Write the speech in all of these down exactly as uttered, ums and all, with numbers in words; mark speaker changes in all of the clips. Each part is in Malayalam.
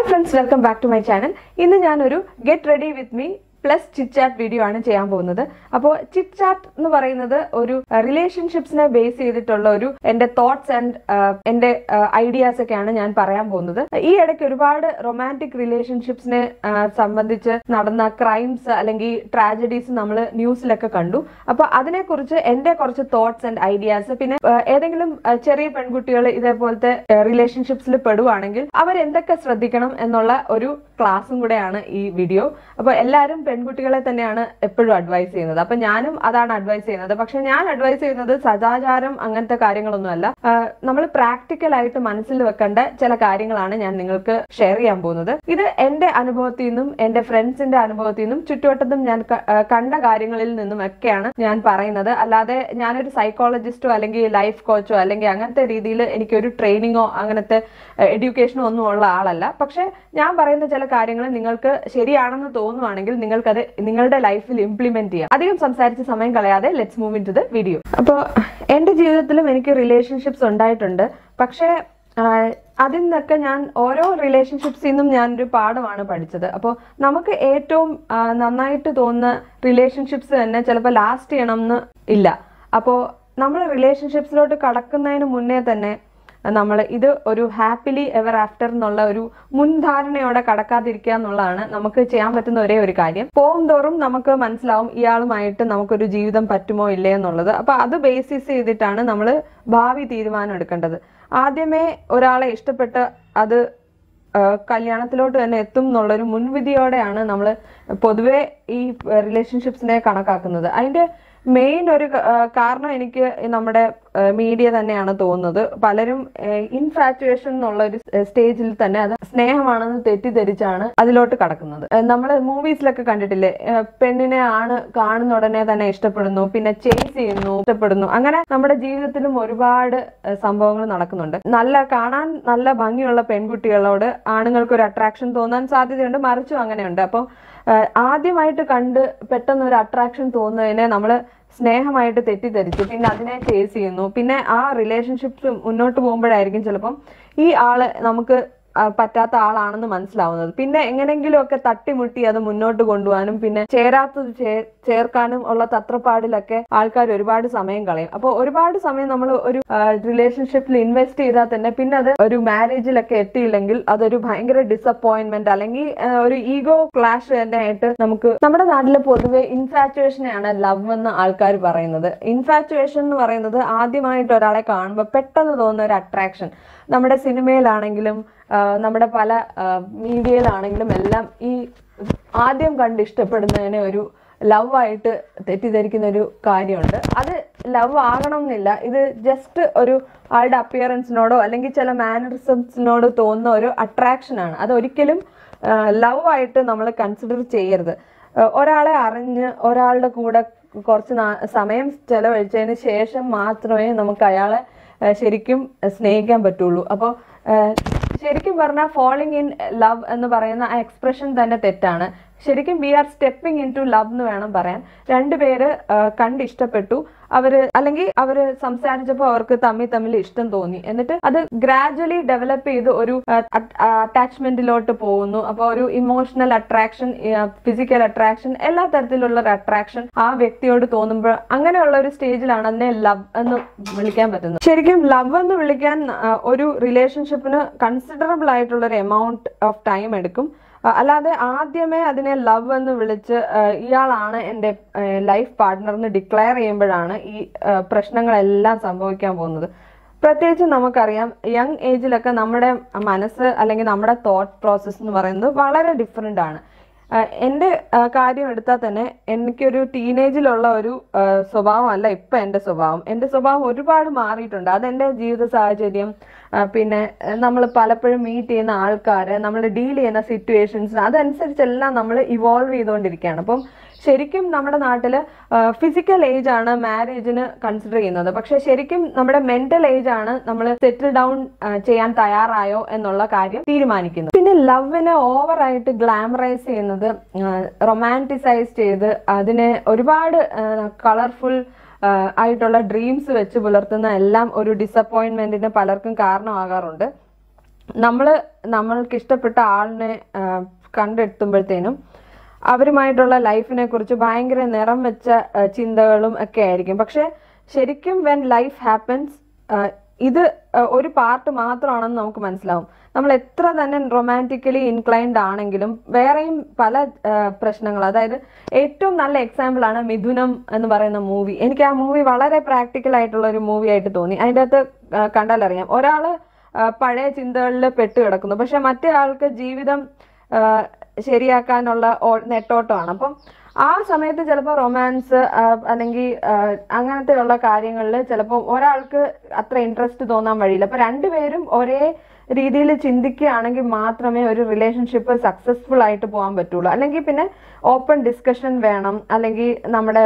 Speaker 1: friends, welcome back to my channel. ഇന്ന് ഞാൻ ഒരു get ready with me plus chit chat video ആണ് ചെയ്യാൻ പോകുന്നത്. അപ്പോൾ chit chat എന്ന് പറയുന്നത് ഒരു റിലേഷൻഷിപ്സിനെ ബേസ് ചെയ്തിട്ടുള്ള ഒരു എൻ്റെ തോട്ട്സ് ആൻഡ് എൻ്റെ ഐഡിയാസ് ഒക്കെയാണ് ഞാൻ പറയാൻ പോകുന്നത്. ഈ ഇടയ്ക്ക് ഒരുപാട് റൊമാൻറ്റിക് റിലേഷൻഷിപ്സിനെ സംബന്ധിച്ച് നടന്ന ക്രൈംസ് അല്ലെങ്കിൽ ട്രാജഡീസ് നമ്മൾ ന്യൂസിലൊക്കെ കണ്ടു. അപ്പോൾ അതിനെക്കുറിച്ച് എൻ്റെ കുറച്ച് തോട്ട്സ് ആൻഡ് ഐഡിയാസ്, പിന്നെ ഏതെങ്കിലും ചെറിയ പെൺകുട്ടികൾ ഇതേപോലത്തെ റിലേഷൻഷിപ്സിൽ പെടുവാണെങ്കിൽ അവർ എന്തൊക്കെ ശ്രദ്ധിക്കണം എന്നുള്ള ഒരു ക്ലാസ്സും കൂടെയാണ് ഈ വീഡിയോ. അപ്പോൾ എല്ലാവരും പെൺകുട്ടികളെ തന്നെയാണ് എപ്പോഴും അഡ്വൈസ് ചെയ്യുന്നത്. അപ്പൊ ഞാനും അതാണ് അഡ്വൈസ് ചെയ്യുന്നത്. പക്ഷെ ഞാൻ അഡ്വൈസ് ചെയ്യുന്നത് സദാചാരം അങ്ങനത്തെ കാര്യങ്ങളൊന്നുമല്ല. നമ്മൾ പ്രാക്ടിക്കൽ ആയിട്ട് മനസ്സിൽ വെക്കേണ്ട ചില കാര്യങ്ങളാണ് ഞാൻ നിങ്ങൾക്ക് ഷെയർ ചെയ്യാൻ പോകുന്നത്. ഇത് എന്റെ അനുഭവത്തിൽ നിന്നും എന്റെ ഫ്രണ്ട്സിന്റെ അനുഭവത്തിൽ നിന്നും ചുറ്റുവട്ടത്തും ഞാൻ കണ്ട കാര്യങ്ങളിൽ നിന്നും ഒക്കെയാണ് ഞാൻ പറയുന്നത്. അല്ലാതെ ഞാനൊരു സൈക്കോളജിസ്റ്റോ അല്ലെങ്കിൽ ലൈഫ് കോച്ചോ അല്ലെങ്കിൽ അങ്ങനത്തെ രീതിയിൽ എനിക്കൊരു ട്രെയിനിങ്ങോ അങ്ങനത്തെ എഡ്യൂക്കേഷനോ ഒന്നും ഉള്ള ആളല്ല. പക്ഷെ ഞാൻ പറയുന്ന ചില കാര്യങ്ങൾ നിങ്ങൾക്ക് ശരിയാണെന്ന് തോന്നുവാണെങ്കിൽ നിങ്ങൾക്കത് നിങ്ങളുടെ ലൈഫിൽ ഇംപ്ലിമെന്റ് ചെയ്യാം. അധികം സംസാരിച്ച് സമയം കളയാതെ let's move into the video. അപ്പോൾ എന്റെ ജീവിതത്തിലും എനിക്ക് റിലേഷൻഷിപ്സ് ഉണ്ടായിട്ടുണ്ട്. പക്ഷേ അതിൽ നിന്നൊക്കെ ഞാൻ ഓരോ റിലേഷൻഷിപ്സിൽ നിന്നും ഞാനൊരു പാഠമാണ് പഠിച്ചത്. അപ്പോൾ നമുക്ക് ഏറ്റവും നന്നായിട്ട് തോന്നുന്ന റിലേഷൻഷിപ്സ് തന്നെ ചിലപ്പോൾ ലാസ്റ്റ് ചെയ്യണം എന്ന് ഇല്ല. അപ്പോൾ നമ്മൾ റിലേഷൻഷിപ്സിലോട്ട് കടക്കുന്നതിന് മുന്നേ തന്നെ നമ്മൾ ഇത് ഒരു ഹാപ്പിലി എവർ ആഫ്റ്റർ എന്നുള്ള ഒരു മുൻധാരണയോടെ കടക്കാതിരിക്കുക എന്നുള്ളതാണ് നമുക്ക് ചെയ്യാൻ പറ്റുന്ന ഒരേ ഒരു കാര്യം. പോകും തോറും നമുക്ക് മനസ്സിലാവും ഇയാളുമായിട്ട് നമുക്കൊരു ജീവിതം പറ്റുമോ ഇല്ലേ എന്നുള്ളത്. അപ്പൊ അത് ബേസിസ് ചെയ്തിട്ടാണ് നമ്മൾ ഭാവി തീരുമാനം എടുക്കേണ്ടത്. ആദ്യമേ ഒരാളെ ഇഷ്ടപ്പെട്ട് അത് കല്യാണത്തിലോട്ട് തന്നെ എത്തും എന്നുള്ളൊരു മുൻവിധിയോടെയാണ് നമ്മൾ പൊതുവെ ഈ റിലേഷൻഷിപ്സിനെ കണക്കാക്കുന്നത്. അതിന്റെ മെയിൻ ഒരു കാരണം എനിക്ക് നമ്മുടെ മീഡിയ തന്നെയാണ് തോന്നുന്നത്. പലരും ഇൻഫാറ്റുവേഷൻ എന്നുള്ള ഒരു സ്റ്റേജിൽ തന്നെ അത് സ്നേഹമാണെന്ന് തെറ്റിദ്ധരിച്ചാണ് അതിലോട്ട് കടക്കുന്നത്. നമ്മൾ മൂവീസിലൊക്കെ കണ്ടിട്ടില്ലേ, പെണ്ണിനെ ആണ് കാണുന്ന ഉടനെ തന്നെ ഇഷ്ടപ്പെടുന്നു, പിന്നെ ചേസ് ചെയ്യുന്നു, ഇഷ്ടപ്പെടുന്നു. അങ്ങനെ നമ്മുടെ ജീവിതത്തിലും ഒരുപാട് സംഭവങ്ങൾ നടക്കുന്നുണ്ട്. നല്ല കാണാൻ നല്ല ഭംഗിയുള്ള പെൺകുട്ടികളോട് ആണുങ്ങൾക്ക് ഒരു അട്രാക്ഷൻ തോന്നാൻ സാധ്യതയുണ്ട്, മറിച്ചും അങ്ങനെയുണ്ട്. അപ്പം ആദ്യമായിട്ട് കണ്ട് പെട്ടെന്ന് ഒരു അട്രാക്ഷൻ തോന്നുന്നതിനെ നമ്മൾ സ്നേഹമായിട്ട് തെറ്റിദ്ധരിച്ചു, പിന്നെ അതിനെ ചേസ് ചെയ്യുന്നു. പിന്നെ ആ റിലേഷൻഷിപ്പ് മുന്നോട്ട് പോകുമ്പോഴായിരിക്കും ചിലപ്പം ഈ ആള് നമുക്ക് പറ്റാത്ത ആളാണെന്ന് മനസ്സിലാവുന്നത്. പിന്നെ എങ്ങനെങ്കിലും ഒക്കെ തട്ടിമുട്ടി അത് മുന്നോട്ട് കൊണ്ടുപോകാനും പിന്നെ ചേരാത്തത് ചേർക്കാനും ഉള്ള തത്രപ്പാടിലൊക്കെ ആൾക്കാർ ഒരുപാട് സമയം കളയും. അപ്പോൾ ഒരുപാട് സമയം നമ്മൾ ഒരു റിലേഷൻഷിപ്പിൽ ഇൻവെസ്റ്റ് ചെയ്താൽ തന്നെ പിന്നെ അത് ഒരു മാരേജിലൊക്കെ എത്തിയില്ലെങ്കിൽ അതൊരു ഭയങ്കര ഡിസപ്പോയിന്റ്മെന്റ് അല്ലെങ്കിൽ ഒരു ഈഗോ ക്ലാഷ് തന്നെ ആയിട്ട് നമുക്ക് നമ്മുടെ നാട്ടിൽ പൊതുവെ ഇൻഫാറ്റുവേഷനെയാണ് ലവ് എന്ന് ആൾക്കാർ പറയുന്നത്. ഇൻഫാറ്റുവേഷൻ എന്ന് പറയുന്നത് ആദ്യമായിട്ട് ഒരാളെ കാണുമ്പോൾ പെട്ടെന്ന് തോന്നുന്ന ഒരു അട്രാക്ഷൻ. നമ്മുടെ സിനിമയിലാണെങ്കിലും നമ്മുടെ പല മീഡിയയിലാണെങ്കിലും എല്ലാം ഈ ആദ്യം കണ്ട് ഇഷ്ടപ്പെടുന്നതിനെ ഒരു ലവ് ആയിട്ട് തെറ്റിദ്ധരിക്കുന്ന ഒരു കാര്യമുണ്ട്. അത് ലവ് ആകണം എന്നില്ല. ഇത് ജസ്റ്റ് ഒരു ആളുടെ അപ്പിയറൻസിനോടോ അല്ലെങ്കിൽ ചില മാനറിസംസിനോട് തോന്നുന്ന ഒരു അട്രാക്ഷനാണ്. അത് ഒരിക്കലും ലവ് ആയിട്ട് നമ്മൾ കൺസിഡർ ചെയ്യരുത്. ഒരാളെ അറിഞ്ഞ് ഒരാളുടെ കൂടെ കുറച്ച് സമയം ചെലവഴിച്ചതിന് ശേഷം മാത്രമേ നമുക്ക് അയാളെ ശരിക്കും സ്നേഹിക്കാൻ പറ്റുള്ളൂ. അപ്പോൾ ശരിക്കും പറഞ്ഞാൽ ഫോളിങ് ഇൻ ലവ് എന്ന് പറയുന്ന ആ എക്സ്പ്രഷൻ തന്നെ തെറ്റാണ്. ശരിക്കും we are stepping into love എന്ന് വേണം പറയാൻ. രണ്ടുപേര് കണ്ടിഷ്ടപ്പെട്ടു, അവര് അല്ലെങ്കിൽ അവര് സംസാരിച്ചപ്പോൾ അവർക്ക് തമ്മിൽ തമ്മിൽ ഇഷ്ടം തോന്നി, എന്നിട്ട് അത് ഗ്രാജുവലി ഡെവലപ്പ് ചെയ്ത് ഒരു അറ്റാച്ച്മെന്റിലോട്ട് പോകുന്നു. അപ്പോൾ ഒരു ഇമോഷണൽ അട്രാക്ഷൻ, ഫിസിക്കൽ അട്രാക്ഷൻ, എല്ലാ തരത്തിലുള്ള ഒരു അട്രാക്ഷൻ ആ വ്യക്തിയോട് തോന്നുമ്പോൾ അങ്ങനെയുള്ള ഒരു സ്റ്റേജിലാണ് അതിനെ ലവ് എന്ന് വിളിക്കാൻ പറ്റുന്നത്. ശരിക്കും ലവ് എന്ന് വിളിക്കാൻ ഒരു റിലേഷൻഷിപ്പിന് കൺസിഡറബിൾ ആയിട്ടുള്ള ഒരു എമൗണ്ട് ഓഫ് ടൈം എടുക്കും. അല്ലാതെ ആദ്യമേ അതിനെ ലവ് എന്ന് വിളിച്ച് ഇയാളാണ് എൻ്റെ ലൈഫ് പാർട്ട്ണർ എന്ന് ഡിക്ലെയർ ചെയ്യുമ്പോഴാണ് ഈ പ്രശ്നങ്ങളെല്ലാം സംഭവിക്കാൻ പോകുന്നത്. പ്രത്യേകിച്ച് നമുക്കറിയാം യങ് ഏജിലൊക്കെ നമ്മുടെ മനസ്സ് അല്ലെങ്കിൽ നമ്മുടെ തോട്ട് പ്രോസസ്സ് എന്ന് പറയുന്നത് വളരെ ഡിഫറെൻ്റ് ആണ്. എൻ്റെ കാര്യം എടുത്താൽ തന്നെ എനിക്കൊരു ടീനേജിലുള്ള ഒരു സ്വഭാവം അല്ല ഇപ്പം എൻ്റെ സ്വഭാവം. എൻ്റെ സ്വഭാവം ഒരുപാട് മാറിയിട്ടുണ്ട്. അതെൻ്റെ ജീവിത സാഹചര്യം, പിന്നെ നമ്മൾ പലപ്പോഴും മീറ്റ് ചെയ്യുന്ന ആൾക്കാർ, നമ്മൾ ഡീൽ ചെയ്യുന്ന സിറ്റുവേഷൻസ്, അതനുസരിച്ചെല്ലാം നമ്മൾ ഇവോൾവ് ചെയ്തുകൊണ്ടിരിക്കുകയാണ്. അപ്പം ശരിക്കും നമ്മുടെ നാട്ടിൽ ഫിസിക്കൽ ഏജ് ആണ് മാരേജിന് കൺസിഡർ ചെയ്യുന്നത്. പക്ഷെ ശരിക്കും നമ്മുടെ മെന്റൽ ഏജ് ആണ് നമ്മൾ സെറ്റിൽ ഡൗൺ ചെയ്യാൻ തയ്യാറായോ എന്നുള്ള കാര്യം തീരുമാനിക്കുന്നത്. പിന്നെ ലവിനെ ഓവറായിട്ട് ഗ്ലാമറൈസ് ചെയ്യുന്നത്, റൊമാൻറ്റിസൈസ് ചെയ്ത് അതിനെ ഒരുപാട് കളർഫുൾ ആയിട്ടുള്ള ഡ്രീംസ് വെച്ച് പുലർത്തുന്ന എല്ലാം ഒരു ഡിസപ്പോയിന്റ്മെന്റിന് പലർക്കും കാരണമാകാറുണ്ട്. നമ്മൾ നമ്മൾക്ക് ഇഷ്ടപ്പെട്ട ആളിനെ കണ്ടെത്തുമ്പോഴത്തേനും അവരുമായിട്ടുള്ള ലൈഫിനെ കുറിച്ച് ഭയങ്കര നിറം വെച്ച ചിന്തകളും ഒക്കെ ആയിരിക്കും. പക്ഷെ ശരിക്കും വെൻ ലൈഫ് ഹാപ്പൻസ് ഇത് ഒരു പാർട്ട് മാത്രമാണെന്ന് നമുക്ക് മനസ്സിലാവും. നമ്മൾ എത്ര തന്നെ റൊമാൻറ്റിക്കലി ഇൻക്ലൈൻഡ് ആണെങ്കിലും വേറെയും പല പ്രശ്നങ്ങൾ, അതായത് ഏറ്റവും നല്ല എക്സാമ്പിൾ ആണ് മിഥുനം എന്ന് പറയുന്ന മൂവി. എനിക്ക് ആ മൂവി വളരെ പ്രാക്ടിക്കൽ ആയിട്ടുള്ള ഒരു മൂവി ആയിട്ട് തോന്നി. അതിൻ്റെ അകത്ത് കണ്ടാലറിയാം, ഒരാള് പഴയ ചിന്തകളിൽ പെട്ട് കിടക്കുന്നു, പക്ഷെ മറ്റേ ആൾക്ക് ജീവിതം ശരിയാക്കാനുള്ള നെട്ടോട്ടമാണ്. അപ്പം ആ സമയത്ത് ചിലപ്പോൾ റൊമാൻസ് അല്ലെങ്കിൽ അങ്ങനത്തെ ഉള്ള കാര്യങ്ങളിൽ ചിലപ്പോൾ ഒരാൾക്ക് അത്ര ഇൻട്രസ്റ്റ് തോന്നാൻ വഴിയില്ല. അപ്പൊ രണ്ടുപേരും ഒരേ രീതിയിൽ ചിന്തിക്കുകയാണെങ്കിൽ മാത്രമേ ഒരു റിലേഷൻഷിപ്പ് സക്സസ്ഫുൾ ആയിട്ട് പോകാൻ പറ്റുള്ളൂ. അല്ലെങ്കിൽ പിന്നെ ഓപ്പൺ ഡിസ്കഷൻ വേണം, അല്ലെങ്കിൽ നമ്മുടെ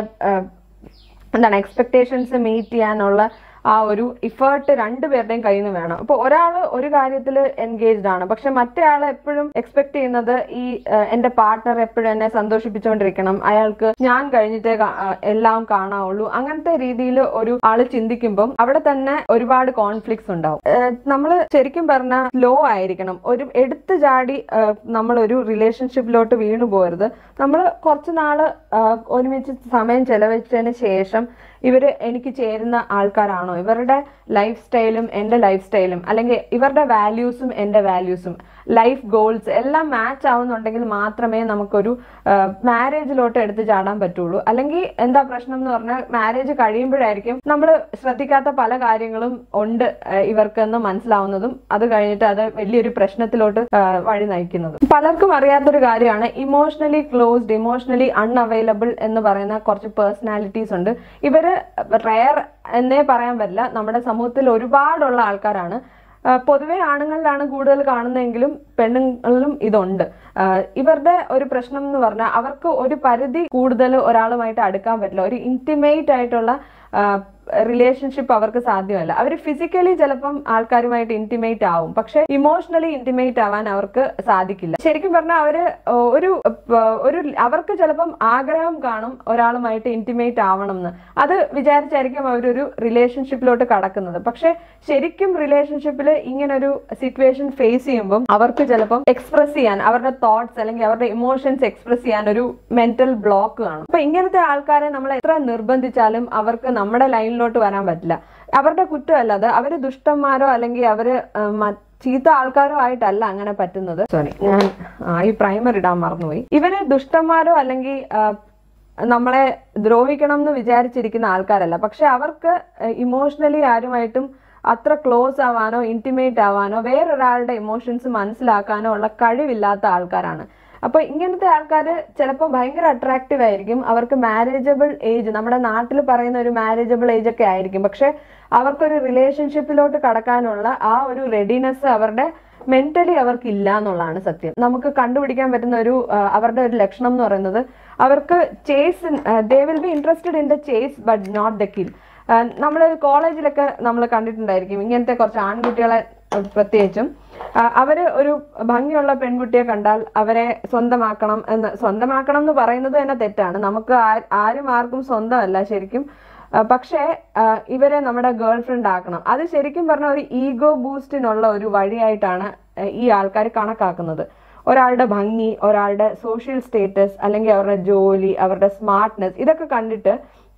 Speaker 1: എന്താണ് എക്സ്പെക്ടേഷൻസ് മീറ്റ് ചെയ്യാനുള്ള ആ ഒരു ഇഫേർട്ട് രണ്ടുപേരുടെയും കയ്യിൽ നിന്ന് വേണം. അപ്പൊ ഒരാള് ഒരു കാര്യത്തിൽ എൻഗേജ്ഡ് ആണ്, പക്ഷെ മറ്റേ ആൾ എപ്പോഴും എക്സ്പെക്ട് ചെയ്യുന്നത് ഈ എന്റെ പാർട്ട്ണർ എപ്പോഴും എന്നെ സന്തോഷിപ്പിച്ചുകൊണ്ടിരിക്കണം, അയാൾക്ക് ഞാൻ കഴിഞ്ഞിട്ടേ എല്ലാം കാണാവുള്ളൂ, അങ്ങനത്തെ രീതിയിൽ ഒരു ആള് ചിന്തിക്കുമ്പം അവിടെ തന്നെ ഒരുപാട് കോൺഫ്ലിക്ട്സ് ഉണ്ടാവും. നമ്മൾ ശരിക്കും പറഞ്ഞാൽ സ്ലോ ആയിരിക്കണം. ഒരു എടുത്തു ചാടി നമ്മളൊരു റിലേഷൻഷിപ്പിലോട്ട് വീണു പോകരുത്. നമ്മൾ കുറച്ചു നാള് ഒരുമിച്ച് സമയം ചെലവഴിച്ചതിന് ശേഷം ഇവര് എനിക്ക് ചേരുന്ന ആൾക്കാരാണോ, ഇവരുടെ ലൈഫ് സ്റ്റൈലും എന്റെ ലൈഫ് സ്റ്റൈലും അല്ലെങ്കിൽ ഇവരുടെ വാല്യൂസും എന്റെ വാല്യൂസും ലൈഫ് ഗോൾസ് എല്ലാം മാച്ച് ആവുന്നുണ്ടെങ്കിൽ മാത്രമേ നമുക്കൊരു മാരേജിലോട്ട് എടുത്ത് ചാടാൻ പറ്റുള്ളൂ. അല്ലെങ്കിൽ എന്താ പ്രശ്നം എന്ന് പറഞ്ഞാൽ മാരേജ് കഴിയുമ്പോഴായിരിക്കും നമ്മൾ ശ്രദ്ധിക്കാത്ത പല കാര്യങ്ങളും ഉണ്ട് ഇവർക്കെന്ന് മനസ്സിലാവുന്നതും അത് കഴിഞ്ഞിട്ട് അത് വലിയൊരു പ്രശ്നത്തിലോട്ട് വഴി നയിക്കുന്നതും. പലർക്കും അറിയാത്തൊരു കാര്യമാണ് ഇമോഷണലി ക്ലോസ്ഡ്, ഇമോഷണലി അൺഅവൈലബിൾ എന്ന് പറയുന്ന കുറച്ച് പേഴ്സണാലിറ്റീസ് ഉണ്ട്. ഇവര് റെയർ എന്നേ പറയാൻ പറ്റില്ല, നമ്മുടെ സമൂഹത്തിൽ ഒരുപാടുള്ള ആൾക്കാരാണ്. പൊതുവെ ആണുങ്ങളിലാണ് കൂടുതൽ കാണുന്നതെങ്കിലും പെണ്ണുങ്ങളിലും ഇതുണ്ട്. ഇവരുടെ ഒരു പ്രശ്നം എന്ന് പറഞ്ഞാൽ അവർക്ക് ഒരു പരിധി കൂടുതൽ ഒരാളുമായിട്ട് അടുക്കാൻ പറ്റില്ല. ഒരു ഇന്റിമേറ്റ് ആയിട്ടുള്ള റിലേഷൻഷിപ്പ് അവർക്ക് സാധ്യമല്ല. അവർ ഫിസിക്കലി ചിലപ്പം ആൾക്കാരുമായിട്ട് ഇന്റിമേറ്റ് ആവും, പക്ഷെ ഇമോഷണലി ഇന്റിമേറ്റ് ആവാൻ അവർക്ക് സാധിക്കില്ല. ശരിക്കും പറഞ്ഞാൽ അവര് ഒരു ഒരു അവർക്ക് ചിലപ്പം ആഗ്രഹം കാണും ഒരാളുമായിട്ട് ഇന്റിമേറ്റ് ആവണം എന്ന്. അത് വിചാരിച്ചായിരിക്കും അവരൊരു റിലേഷൻഷിപ്പിലോട്ട് കടക്കുന്നത്. പക്ഷെ ശരിക്കും റിലേഷൻഷിപ്പിൽ ഇങ്ങനൊരു സിറ്റുവേഷൻ ഫേസ് ചെയ്യുമ്പോൾ അവർക്ക് ചിലപ്പം എക്സ്പ്രസ് ചെയ്യാൻ, അവരുടെ തോട്ട്സ് അല്ലെങ്കിൽ അവരുടെ ഇമോഷൻസ് എക്സ്പ്രസ് ചെയ്യാൻ ഒരു മെന്റൽ ബ്ലോക്ക് കാണും. അപ്പൊ ഇങ്ങനത്തെ ആൾക്കാരെ നമ്മൾ എത്ര നിർബന്ധിച്ചാലും അവർക്ക് നമ്മുടെ ലൈനിലോട്ട് വരാൻ പറ്റില്ല. അവരുടെ കുറ്റമല്ല അത്, അവര് ദുഷ്ടന്മാരോ അല്ലെങ്കിൽ അവര് ചീത്ത ആൾക്കാരോ ആയിട്ടല്ല അങ്ങനെ പറ്റുന്നത്. സോറി, ഞാൻ ഈ പ്രൈമർ ഇടാൻ മറന്നുപോയി. ഇവര് ദുഷ്ടന്മാരോ അല്ലെങ്കിൽ നമ്മളെ ദ്രോഹിക്കണം എന്ന് വിചാരിച്ചിരിക്കുന്ന ആൾക്കാരല്ല, പക്ഷെ അവർക്ക് ഇമോഷണലി ആരുമായിട്ടും അത്ര ക്ലോസ് ആവാനോ ഇന്റിമേറ്റ് ആവാനോ വേറൊരാളുടെ ഇമോഷൻസ് മനസ്സിലാക്കാനോ ഉള്ള കഴിവില്ലാത്ത ആൾക്കാരാണ്. അപ്പൊ ഇങ്ങനത്തെ ആൾക്കാർ ചിലപ്പോൾ ഭയങ്കര അട്രാക്റ്റീവ് ആയിരിക്കും. അവർക്ക് മാരേജബിൾ ഏജ്, നമ്മുടെ നാട്ടിൽ പറയുന്ന ഒരു മാരേജബിൾ ഏജ് ഒക്കെ ആയിരിക്കും, പക്ഷെ അവർക്കൊരു റിലേഷൻഷിപ്പിലോട്ട് കടക്കാനുള്ള ആ ഒരു റെഡിനെസ് അവരുടെ മെന്റലി അവർക്ക് ഇല്ല എന്നുള്ളതാണ് സത്യം. നമുക്ക് കണ്ടുപിടിക്കാൻ പറ്റുന്ന ഒരു അവരുടെ ഒരു ലക്ഷണം എന്ന് പറയുന്നത് അവർക്ക് chase, they will be interested in the chase but not the kill. നമ്മൾ കോളേജിലൊക്കെ നമ്മൾ കണ്ടിട്ടുണ്ടായിരിക്കും ഇങ്ങനത്തെ കുറച്ച് ആൺകുട്ടികളെ, പ്രത്യേകിച്ചും അവര് ഒരു ഭംഗിയുള്ള പെൺകുട്ടിയെ കണ്ടാൽ അവരെ സ്വന്തമാക്കണം എന്ന്, സ്വന്തമാക്കണം എന്ന് പറയുന്നത് തന്നെ തെറ്റാണ്, നമുക്ക് ആരും ആർക്കും സ്വന്തമല്ല ശരിക്കും. പക്ഷേ ഇവരെ നമ്മുടെ ഗേൾ ഫ്രണ്ട് ആക്കണം. അത് ശരിക്കും പറഞ്ഞ ഒരു ഈഗോ ബൂസ്റ്റിനുള്ള ഒരു വഴിയായിട്ടാണ് ഈ ആൾക്കാർ കണക്കാക്കുന്നത്. ഒരാളുടെ ഭംഗി, ഒരാളുടെ സോഷ്യൽ സ്റ്റേറ്റസ് അല്ലെങ്കിൽ അവരുടെ ജോലി, അവരുടെ സ്മാർട്ട്നെസ് ഇതൊക്കെ കണ്ടിട്ട്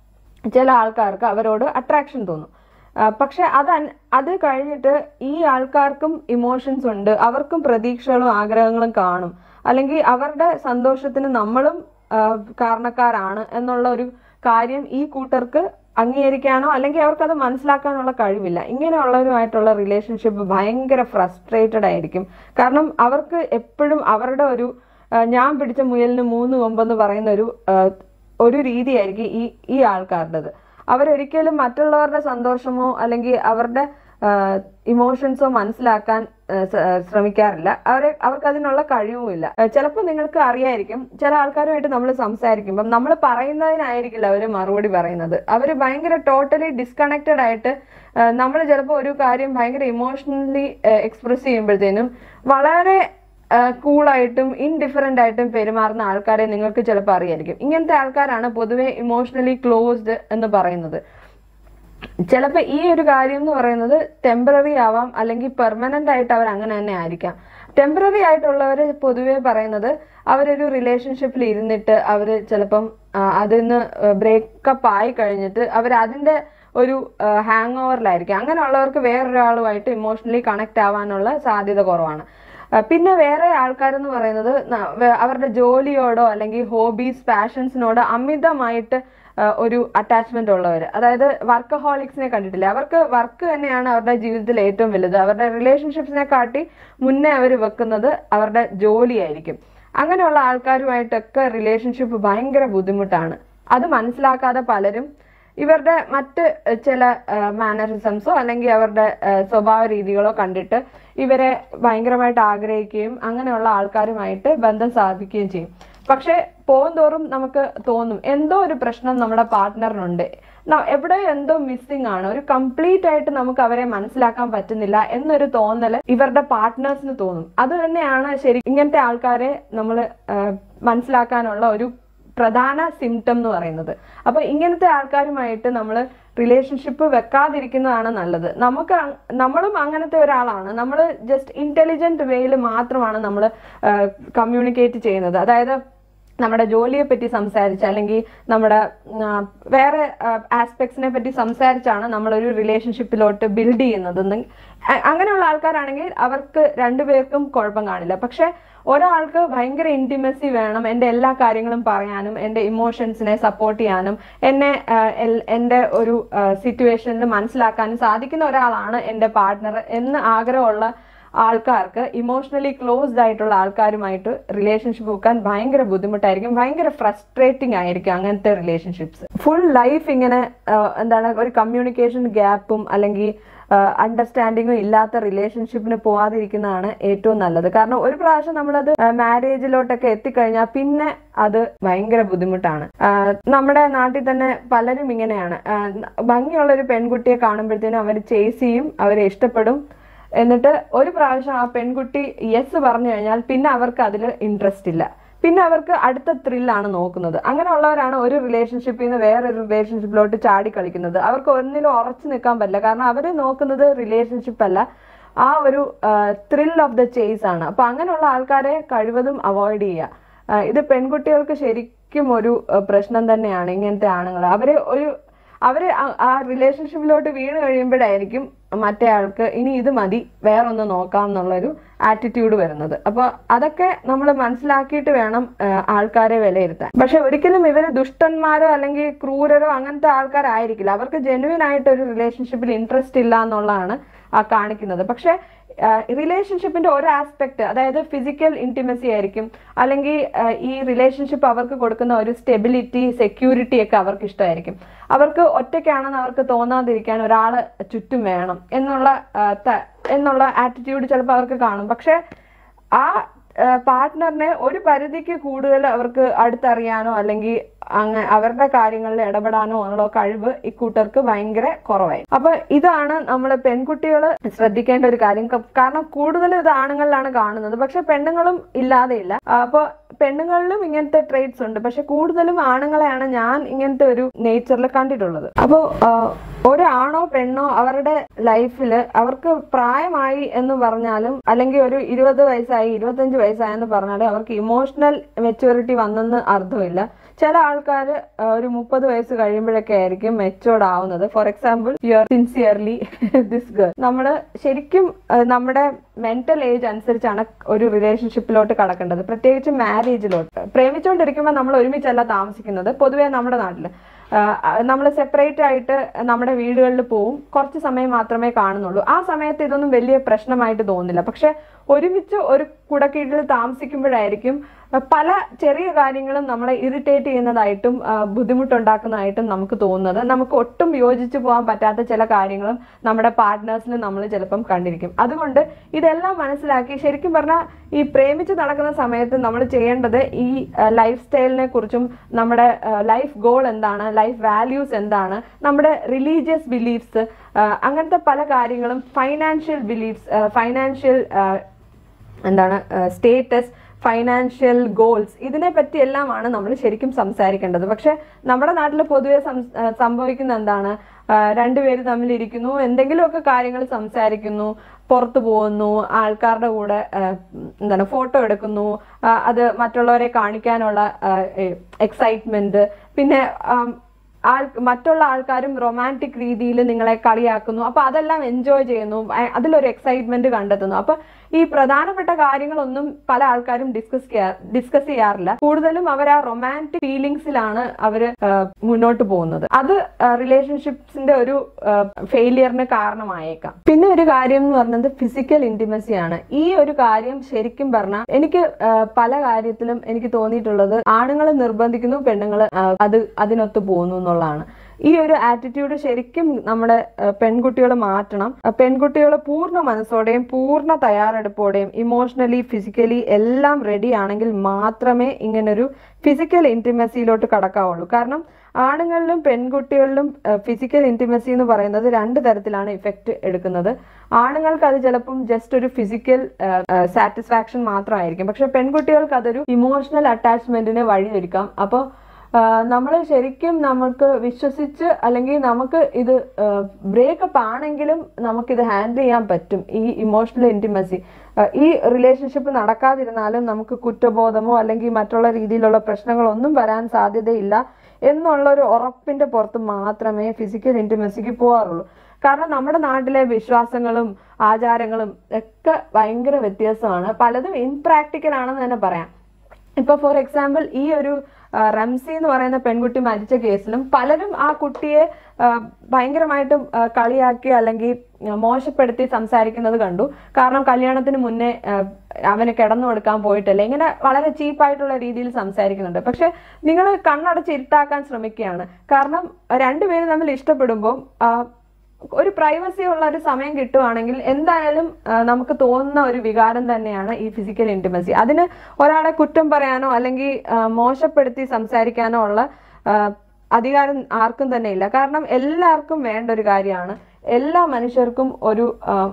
Speaker 1: ചില ആൾക്കാർക്ക് അവരോട് അട്രാക്ഷൻ തോന്നും. പക്ഷെ അത് അത് കഴിഞ്ഞിട്ട് ഈ ആൾക്കാർക്കും ഇമോഷൻസ് ഉണ്ട്, അവർക്കും പ്രതീക്ഷകളും ആഗ്രഹങ്ങളും കാണും, അല്ലെങ്കിൽ അവരുടെ സന്തോഷത്തിന് നമ്മളും കാരണക്കാരാണ് എന്നുള്ള ഒരു കാര്യം ഈ കൂട്ടർക്ക് അംഗീകരിക്കാനോ അല്ലെങ്കിൽ അവർക്കത് മനസ്സിലാക്കാനുള്ള കഴിവില്ല. ഇങ്ങനെയുള്ളവരുമായിട്ടുള്ള റിലേഷൻഷിപ്പ് ഭയങ്കര ഫ്രസ്ട്രേറ്റഡ് ആയിരിക്കും. കാരണം അവർക്ക് എപ്പോഴും അവരുടെ ഒരു ഞാൻ പിടിച്ച മുയലിന് മൂന്ന് കൊമ്പെന്ന് പറയുന്ന ഒരു ഒരു രീതിയായിരിക്കും ഈ ഈ ആൾക്കാരുടേത്. അവരൊരിക്കലും മറ്റുള്ളവരുടെ സന്തോഷമോ അല്ലെങ്കിൽ അവരുടെ ഇമോഷൻസോ മനസ്സിലാക്കാൻ ശ്രമിക്കാറില്ല. അവരെ അവർക്ക് അതിനുള്ള കഴിവുമില്ല. ചിലപ്പോൾ നിങ്ങൾക്ക് അറിയായിരിക്കും, ചില ആൾക്കാരുമായിട്ട് നമ്മൾ സംസാരിക്കുമ്പം നമ്മൾ പറയുന്നതിനായിരിക്കില്ല അവർ മറുപടി പറയുന്നത്. അവർ ഭയങ്കര ടോട്ടലി ഡിസ്കണക്റ്റഡ് ആയിട്ട് നമ്മൾ ചിലപ്പോൾ ഒരു കാര്യം ഭയങ്കര ഇമോഷണലി എക്സ്പ്രസ് ചെയ്യുമ്പോഴത്തേനും വളരെ കൂളായിട്ടും ഇൻഡിഫറൻ്റ് ആയിട്ടും പെരുമാറുന്ന ആൾക്കാരെ നിങ്ങൾക്ക് ചിലപ്പോൾ അറിയായിരിക്കും. ഇങ്ങനത്തെ ആൾക്കാരാണ് പൊതുവെ ഇമോഷണലി ക്ലോസ്ഡ് എന്ന് പറയുന്നത്. ചിലപ്പോൾ ഈ ഒരു കാര്യം എന്ന് പറയുന്നത് ടെമ്പററി ആവാം, അല്ലെങ്കിൽ പെർമനന്റ് ആയിട്ട് അവർ അങ്ങനെ തന്നെ ആയിരിക്കാം. ടെമ്പററി ആയിട്ടുള്ളവർ പൊതുവെ പറയുന്നത് അവരൊരു റിലേഷൻഷിപ്പിൽ ഇരുന്നിട്ട് അവർ ചിലപ്പം അതിന്ന് ബ്രേക്കപ്പ് ആയി കഴിഞ്ഞിട്ട് അവർ അതിന്റെ ഒരു ഹാങ് ഓവറിലായിരിക്കും. അങ്ങനെയുള്ളവർക്ക് വേറൊരാളുമായിട്ട് ഇമോഷണലി കണക്ട് ആവാനുള്ള സാധ്യത കുറവാണ്. പിന്നെ വേറെ ആൾക്കാരെന്ന് പറയുന്നത് അവരുടെ ജോലിയോടോ അല്ലെങ്കിൽ ഹോബീസ് പാഷൻസിനോട് അമിതമായിട്ട് ഒരു അറ്റാച്ച്മെന്റ് ഉള്ളവർ, അതായത് വർക്കഹോളിക്സിനെ കണ്ടിട്ടില്ല. അവർക്ക് വർക്ക് തന്നെയാണ് അവരുടെ ജീവിതത്തിൽ ഏറ്റവും വലുത്. അവരുടെ റിലേഷൻഷിപ്സിനെ കാട്ടി മുന്നേ അവർ വെക്കുന്നത് അവരുടെ ജോലിയായിരിക്കും. അങ്ങനെയുള്ള ആൾക്കാരുമായിട്ടൊക്കെ റിലേഷൻഷിപ്പ് ഭയങ്കര ബുദ്ധിമുട്ടാണ്. അത് മനസ്സിലാക്കാതെ പലരും ഇവരുടെ മറ്റ് ചില മാനറിസംസോ അല്ലെങ്കിൽ അവരുടെ സ്വഭാവ രീതികളോ കണ്ടിട്ട് ഇവരെ ഭയങ്കരമായിട്ട് ആഗ്രഹിക്കുകയും അങ്ങനെയുള്ള ആൾക്കാരുമായിട്ട് ബന്ധം സ്ഥാപിക്കുകയും ചെയ്യും. പക്ഷെ പോകുന്തോറും നമുക്ക് തോന്നും എന്തോ ഒരു പ്രശ്നം നമ്മുടെ പാർട്ട്ണറിനുണ്ട്, എവിടെയോ എന്തോ മിസ്സിംഗ് ആണ്, ഒരു കംപ്ലീറ്റ് ആയിട്ട് നമുക്ക് അവരെ മനസ്സിലാക്കാൻ പറ്റുന്നില്ല എന്നൊരു തോന്നല് ഇവരുടെ പാർട്ട്നേഴ്സിന് തോന്നും. അത് തന്നെയാണ് ശരി ഇങ്ങനത്തെ ആൾക്കാരെ നമ്മൾ മനസ്സിലാക്കാനുള്ള ഒരു പ്രധാന സിംറ്റം എന്ന് പറയുന്നത്. അപ്പൊ ഇങ്ങനത്തെ ആൾക്കാരുമായിട്ട് നമ്മൾ റിലേഷൻഷിപ്പ് വെക്കാതിരിക്കുന്നതാണ് നല്ലത്. നമുക്ക് നമ്മളും അങ്ങനത്തെ ഒരാളാണ്. നമ്മൾ ജസ്റ്റ് ഇന്റലിജന്റ് വേയിൽ മാത്രമാണ് നമ്മൾ കമ്മ്യൂണിക്കേറ്റ് ചെയ്യുന്നത്. അതായത് നമ്മുടെ ജോലിയെ പറ്റി സംസാരിച്ച് അല്ലെങ്കിൽ നമ്മുടെ വേറെ ആസ്പെക്ട്സിനെ പറ്റി സംസാരിച്ചാണ് നമ്മളൊരു റിലേഷൻഷിപ്പിലോട്ട് ബിൽഡ് ചെയ്യുന്നത്. അങ്ങനെയുള്ള ആൾക്കാരാണെങ്കിൽ അവർക്ക് രണ്ടുപേർക്കും കുഴപ്പം കാണില്ല. പക്ഷെ ഒരാൾക്ക് ഭയങ്കര ഇന്റിമസി വേണം, എൻ്റെ എല്ലാ കാര്യങ്ങളും പറയാനും എൻ്റെ ഇമോഷൻസിനെ സപ്പോർട്ട് ചെയ്യാനും എന്നെ എൻ്റെ ഒരു സിറ്റുവേഷനിൽ മനസ്സിലാക്കാനും സാധിക്കുന്ന ഒരാളാണ് എൻ്റെ പാർട്ട്ണർ എന്ന് ആഗ്രഹമുള്ള ആൾക്കാർക്ക്, ഇമോഷണലി ക്ലോസ്ഡ് ആയിട്ടുള്ള ആൾക്കാരുമായിട്ട് റിലേഷൻഷിപ്പ് വെക്കാൻ ഭയങ്കര ബുദ്ധിമുട്ടായിരിക്കും, ഭയങ്കര ഫ്രസ്ട്രേറ്റിംഗ് ആയിരിക്കും അങ്ങനത്തെ റിലേഷൻഷിപ്സ്. ഫുൾ ലൈഫ് ഇങ്ങനെ എന്താണ് ഒരു കമ്മ്യൂണിക്കേഷൻ ഗ്യാപ്പും അല്ലെങ്കിൽ അണ്ടർസ്റ്റാൻഡിങ്ങും ഇല്ലാത്ത റിലേഷൻഷിപ്പിന് പോവാതിരിക്കുന്നതാണ് ഏറ്റവും നല്ലത്. കാരണം ഒരു പ്രാവശ്യം നമ്മളത് മാരേജിലോട്ടൊക്കെ എത്തിക്കഴിഞ്ഞാൽ പിന്നെ അത് ഭയങ്കര ബുദ്ധിമുട്ടാണ്. നമ്മുടെ നാട്ടിൽ തന്നെ പലരും ഇങ്ങനെയാണ്. ഭംഗിയുള്ള ഒരു പെൺകുട്ടിയെ കാണുമ്പോഴത്തേനും അവർ ചേസ് ചെയ്യും, അവരെ ഇഷ്ടപ്പെടും. എന്നിട്ട് ഒരു പ്രാവശ്യം ആ പെൺകുട്ടി യെസ് പറഞ്ഞു കഴിഞ്ഞാൽ പിന്നെ അവർക്ക് അതിൽ ഇൻട്രസ്റ്റ് ഇല്ല, പിന്നെ അവർക്ക് അടുത്ത ത്രില്ലാണ് നോക്കുന്നത്. അങ്ങനെയുള്ളവരാണ് ഒരു റിലേഷൻഷിപ്പിൽ നിന്ന് വേറൊരു റിലേഷൻഷിപ്പിലോട്ട് ചാടി കളിക്കുന്നത്. അവർക്ക് ഒന്നിലും ഉറച്ചു നിൽക്കാൻ പറ്റില്ല. കാരണം അവര് നോക്കുന്നത് റിലേഷൻഷിപ്പ് അല്ല, ആ ഒരു ത്രിൽ ഓഫ് ദ ചേസ് ആണ്. അപ്പൊ അങ്ങനെയുള്ള ആൾക്കാരെ കഴിവതും അവോയ്ഡ് ചെയ്യുക. ഇത് പെൺകുട്ടികൾക്ക് ശരിക്കും ഒരു പ്രശ്നം തന്നെയാണ്. ഇങ്ങനത്തെ ആണുങ്ങൾ അവര് ഒരു അവര് ആ റിലേഷൻഷിപ്പിലോട്ട് വീണ് കഴിയുമ്പോഴായിരിക്കും മറ്റേ ആൾക്ക് ഇനി ഇത് മതി, വേറൊന്ന് നോക്കാം എന്നുള്ളൊരു ആറ്റിറ്റ്യൂഡ് വരുന്നത്. അപ്പൊ അതൊക്കെ നമ്മൾ മനസ്സിലാക്കിയിട്ട് വേണം ആൾക്കാരെ വിലയിരുത്താൻ. പക്ഷെ ഒരിക്കലും ഇവര് ദുഷ്ടന്മാരോ അല്ലെങ്കിൽ ക്രൂരരോ അങ്ങനത്തെ ആൾക്കാരായിരിക്കില്ല. അവർക്ക് ജെന്യുവൻ ആയിട്ട് ഒരു റിലേഷൻഷിപ്പിൽ ഇൻട്രസ്റ്റ് ഇല്ല എന്നുള്ളതാണ് ആ കാണിക്കുന്നത്. പക്ഷെ റിലേഷൻഷിപ്പിന്റെ ഒരു ആസ്പെക്ട്, അതായത് ഫിസിക്കൽ ഇന്റിമസി ആയിരിക്കും, അല്ലെങ്കിൽ ഈ റിലേഷൻഷിപ്പ് അവർക്ക് കൊടുക്കുന്ന ഒരു സ്റ്റെബിലിറ്റി, സെക്യൂരിറ്റി ഒക്കെ അവർക്ക് ഇഷ്ടമായിരിക്കും. അവർക്ക് ഒറ്റയ്ക്കാണെന്ന് അവർക്ക് തോന്നാതിരിക്കാൻ ഒരാള് ചുറ്റും വേണം എന്നുള്ള എന്നുള്ള ആറ്റിറ്റ്യൂഡ് ചിലപ്പോൾ അവർക്ക് കാണും. പക്ഷെ ആ പാർട്ട്ണറിനെ ഒരു പരിധിക്ക് കൂടുതൽ അവർക്ക് അടുത്തറിയാനോ അല്ലെങ്കിൽ അങ്ങ് അവരുടെ കാര്യങ്ങളിൽ ഇടപെടാനോ ഉള്ള കഴിവ് ഇക്കൂട്ടർക്ക് ഭയങ്കര കുറവായി. അപ്പൊ ഇതാണ് നമ്മൾ പെൺകുട്ടികൾ ശ്രദ്ധിക്കേണ്ട ഒരു കാര്യം. കാരണം കൂടുതലും ഇത് ആണുങ്ങളിലാണ് കാണുന്നത്, പക്ഷെ പെണ്ണുങ്ങളും ഇല്ലാതെയില്ല. അപ്പൊ പെണ്ണുങ്ങളിലും ഇങ്ങനത്തെ ട്രേറ്റ്സ് ഉണ്ട്, പക്ഷെ കൂടുതലും ആണുങ്ങളെയാണ് ഞാൻ ഇങ്ങനത്തെ ഒരു നേച്ചറിൽ കണ്ടിട്ടുള്ളത്. അപ്പോ ഒരാണോ പെണ്ണോ അവരുടെ ലൈഫിൽ അവർക്ക് പ്രായമായി എന്ന് പറഞ്ഞാലും അല്ലെങ്കിൽ ഒരു ഇരുപത് വയസ്സായി ഇരുപത്തഞ്ച് വയസ്സായെന്ന് പറഞ്ഞാലും അവർക്ക് ഇമോഷണൽ മെച്യൂരിറ്റി വന്നെന്ന് അർത്ഥമില്ല. ചില ആൾക്കാർ ഒരു മുപ്പത് വയസ്സ് കഴിയുമ്പോഴൊക്കെ ആയിരിക്കും മെച്ചോർഡ് ആവുന്നത്. For example, you are sincerely this girl. നമ്മള് ശരിക്കും നമ്മുടെ മെന്റൽ ഏജ് അനുസരിച്ചാണ് ഒരു റിലേഷൻഷിപ്പിലോട്ട് കടക്കേണ്ടത്, പ്രത്യേകിച്ച് മാരേജിലോട്ട്. പ്രേമിച്ചുകൊണ്ടിരിക്കുമ്പോൾ നമ്മൾ ഒരുമിച്ചല്ല താമസിക്കുന്നത്. പൊതുവെ നമ്മുടെ നാട്ടില് നമ്മൾ സെപ്പറേറ്റ് ആയിട്ട് നമ്മുടെ വീടുകളിൽ പോവും, കുറച്ച് സമയം മാത്രമേ കാണുന്നുള്ളൂ. ആ സമയത്ത് ഇതൊന്നും വലിയ പ്രശ്നമായിട്ട് തോന്നില്ല. പക്ഷെ ഒരുമിച്ച് ഒരു കുടക്കീഴിൽ താമസിക്കുമ്പോഴായിരിക്കും പല ചെറിയ കാര്യങ്ങളും നമ്മളെ ഇറിറ്റേറ്റ് ചെയ്യുന്നതായിട്ടും ബുദ്ധിമുട്ടുണ്ടാക്കുന്നതായിട്ടും നമുക്ക് തോന്നുന്നത്. നമുക്ക് ഒട്ടും യോജിച്ചു പോകാൻ പറ്റാത്ത ചില കാര്യങ്ങളും നമ്മുടെ പാർട്ട്നേഴ്സിന് നമ്മൾ ചിലപ്പം കണ്ടിരിക്കും. അതുകൊണ്ട് ഇതെല്ലാം മനസ്സിലാക്കി ശരിക്കും പറഞ്ഞാൽ ഈ പ്രേമിച്ച് നടക്കുന്ന സമയത്ത് നമ്മൾ ചെയ്യേണ്ടത് ഈ ലൈഫ് സ്റ്റൈലിനെ കുറിച്ചും നമ്മുടെ ലൈഫ് ഗോൾ എന്താണ്, ലൈഫ് വാല്യൂസ് എന്താണ്, നമ്മുടെ റിലീജിയസ് ബിലീഫ്സ്, അങ്ങനത്തെ പല കാര്യങ്ങളും, ഫൈനാൻഷ്യൽ ബിലീഫ്സ്, ഫൈനാൻഷ്യൽ എന്താണ് സ്റ്റേറ്റസ്, ഫൈനാൻഷ്യൽ ഗോൾസ്, ഇതിനെ പറ്റി എല്ലാമാണ് നമ്മൾ ശരിക്കും സംസാരിക്കേണ്ടത്. പക്ഷെ നമ്മുടെ നാട്ടിൽ പൊതുവെ സംഭവിക്കുന്ന എന്താണ്, രണ്ടുപേര് തമ്മിലിരിക്കുന്നു, എന്തെങ്കിലുമൊക്കെ കാര്യങ്ങൾ സംസാരിക്കുന്നു, പുറത്തു പോകുന്നു, ആൾക്കാരുടെ കൂടെ എന്താണ് ഫോട്ടോ എടുക്കുന്നു, അത് മറ്റുള്ളവരെ കാണിക്കാനുള്ള എക്സൈറ്റ്മെന്റ്, പിന്നെ ആൾ മറ്റുള്ള ആൾക്കാരും റൊമാൻറ്റിക് രീതിയിൽ നിങ്ങളെ കളിയാക്കുന്നു. അപ്പൊ അതെല്ലാം എൻജോയ് ചെയ്യുന്നു, അതിലൊരു എക്സൈറ്റ്മെന്റ് കണ്ടെത്തുന്നു. അപ്പൊ ഈ പ്രധാനപ്പെട്ട കാര്യങ്ങളൊന്നും പല ആൾക്കാരും ഡിസ്കസ് ഡിസ്കസ് ചെയ്യാറില്ല. കൂടുതലും അവർ ആ റൊമാൻറ്റിക് ഫീലിങ്സിലാണ് അവര് മുന്നോട്ട് പോകുന്നത്. അത് റിലേഷൻഷിപ്സിന്റെ ഒരു ഫെയിലിയറിന് കാരണമായേക്കാം. പിന്നെ ഒരു കാര്യം എന്ന് പറയുന്നത് ഫിസിക്കൽ ഇന്റിമസി ആണ്. ഈ ഒരു കാര്യം ശരിക്കും പറഞ്ഞാൽ എനിക്ക് പല കാര്യത്തിലും എനിക്ക് തോന്നിയിട്ടുള്ളത് ആണുങ്ങൾ നിർബന്ധിക്കുന്നു, പെണ്ണുങ്ങൾ അത് അതിനൊത്ത് പോകുന്നു എന്നുള്ളതാണ്. ഈ ഒരു ആറ്റിറ്റ്യൂഡ് ശരിക്കും നമ്മുടെ പെൺകുട്ടികൾ മാറ്റണം. പെൺകുട്ടികൾ പൂർണ്ണ മനസ്സോടെയും പൂർണ്ണ തയ്യാറെടുപ്പോടെയും ഇമോഷണലി ഫിസിക്കലി എല്ലാം റെഡി ആണെങ്കിൽ മാത്രമേ ഇങ്ങനൊരു ഫിസിക്കൽ ഇന്റിമസിയിലോട്ട് കടക്കാവുള്ളൂ. കാരണം ആണുങ്ങളിലും പെൺകുട്ടികളിലും ഫിസിക്കൽ ഇന്റിമസി എന്ന് പറയുന്നത് രണ്ട് തരത്തിലാണ് ഇഫക്റ്റ് എടുക്കുന്നത്. ആണുങ്ങൾക്ക് അത് ചിലപ്പം ജസ്റ്റ് ഒരു ഫിസിക്കൽ സാറ്റിസ്ഫാക്ഷൻ മാത്രമായിരിക്കും, പക്ഷെ പെൺകുട്ടികൾക്ക് അതൊരു ഇമോഷണൽ അറ്റാച്ച്മെന്റിന് വഴിയൊരുക്കാം. അപ്പോൾ നമ്മൾ ശരിക്കും നമുക്ക് വിശ്വസിച്ച് അല്ലെങ്കിൽ നമുക്ക് ഇത് ബ്രേക്കപ്പ് ആണെങ്കിലും നമുക്കിത് ഹാൻഡിൽ ചെയ്യാൻ പറ്റും. ഈ ഇമോഷണൽ ഇന്റിമസി ഈ റിലേഷൻഷിപ്പ് നടക്കാതിരുന്നാലും നമുക്ക് കുറ്റബോധമോ അല്ലെങ്കിൽ മറ്റുള്ള രീതിയിലുള്ള പ്രശ്നങ്ങളൊന്നും വരാൻ സാധ്യതയില്ല എന്നുള്ളൊരു ഉറപ്പിന്റെ പുറത്ത് മാത്രമേ ഫിസിക്കൽ ഇന്റിമസിക്ക് പോകാറുള്ളൂ. കാരണം നമ്മുടെ നാട്ടിലെ വിശ്വാസങ്ങളും ആചാരങ്ങളും ഒക്കെ ഭയങ്കര വ്യത്യാസമാണ്. പലതും ഇംപ്രാക്ടിക്കൽ ആണെന്ന് തന്നെ പറയാം. ഇപ്പൊ ഫോർ എക്സാമ്പിൾ ഈ ഒരു റംസി എന്ന് പറയുന്ന പെൺകുട്ടി മരിച്ച കേസിലും പലരും ആ കുട്ടിയെ ഭയങ്കരമായിട്ടും കളിയാക്കി അല്ലെങ്കിൽ മോശപ്പെടുത്തി സംസാരിക്കുന്നത് കണ്ടു. കാരണം കല്യാണത്തിന് മുന്നേ അവന് കിടന്നു കൊടുക്കാൻ പോയിട്ടല്ലേ, ഇങ്ങനെ വളരെ ചീപ്പായിട്ടുള്ള രീതിയിൽ സംസാരിക്കുന്നുണ്ട്. പക്ഷെ നിങ്ങൾ കണ്ണടച്ച് ഇരുട്ടാക്കാൻ ശ്രമിക്കുകയാണ്. കാരണം രണ്ടുപേരും തമ്മിൽ ഇഷ്ടപ്പെടുമ്പോൾ ഒരു പ്രൈവസി ഉള്ള ഒരു സമയം കിട്ടുവാണെങ്കിൽ എന്തായാലും നമുക്ക് തോന്നുന്ന ഒരു വികാരം തന്നെയാണ് ഈ ഫിസിക്കൽ ഇന്റിമസി. അതിന് ഒരാളെ കുറ്റം പറയാനോ അല്ലെങ്കിൽ മോശപ്പെടുത്തി സംസാരിക്കാനോ ഉള്ള അധികാരം ആർക്കും തന്നെ ഇല്ല. കാരണം എല്ലാവർക്കും വേണ്ട ഒരു കാര്യമാണ്, എല്ലാ മനുഷ്യർക്കും ഒരു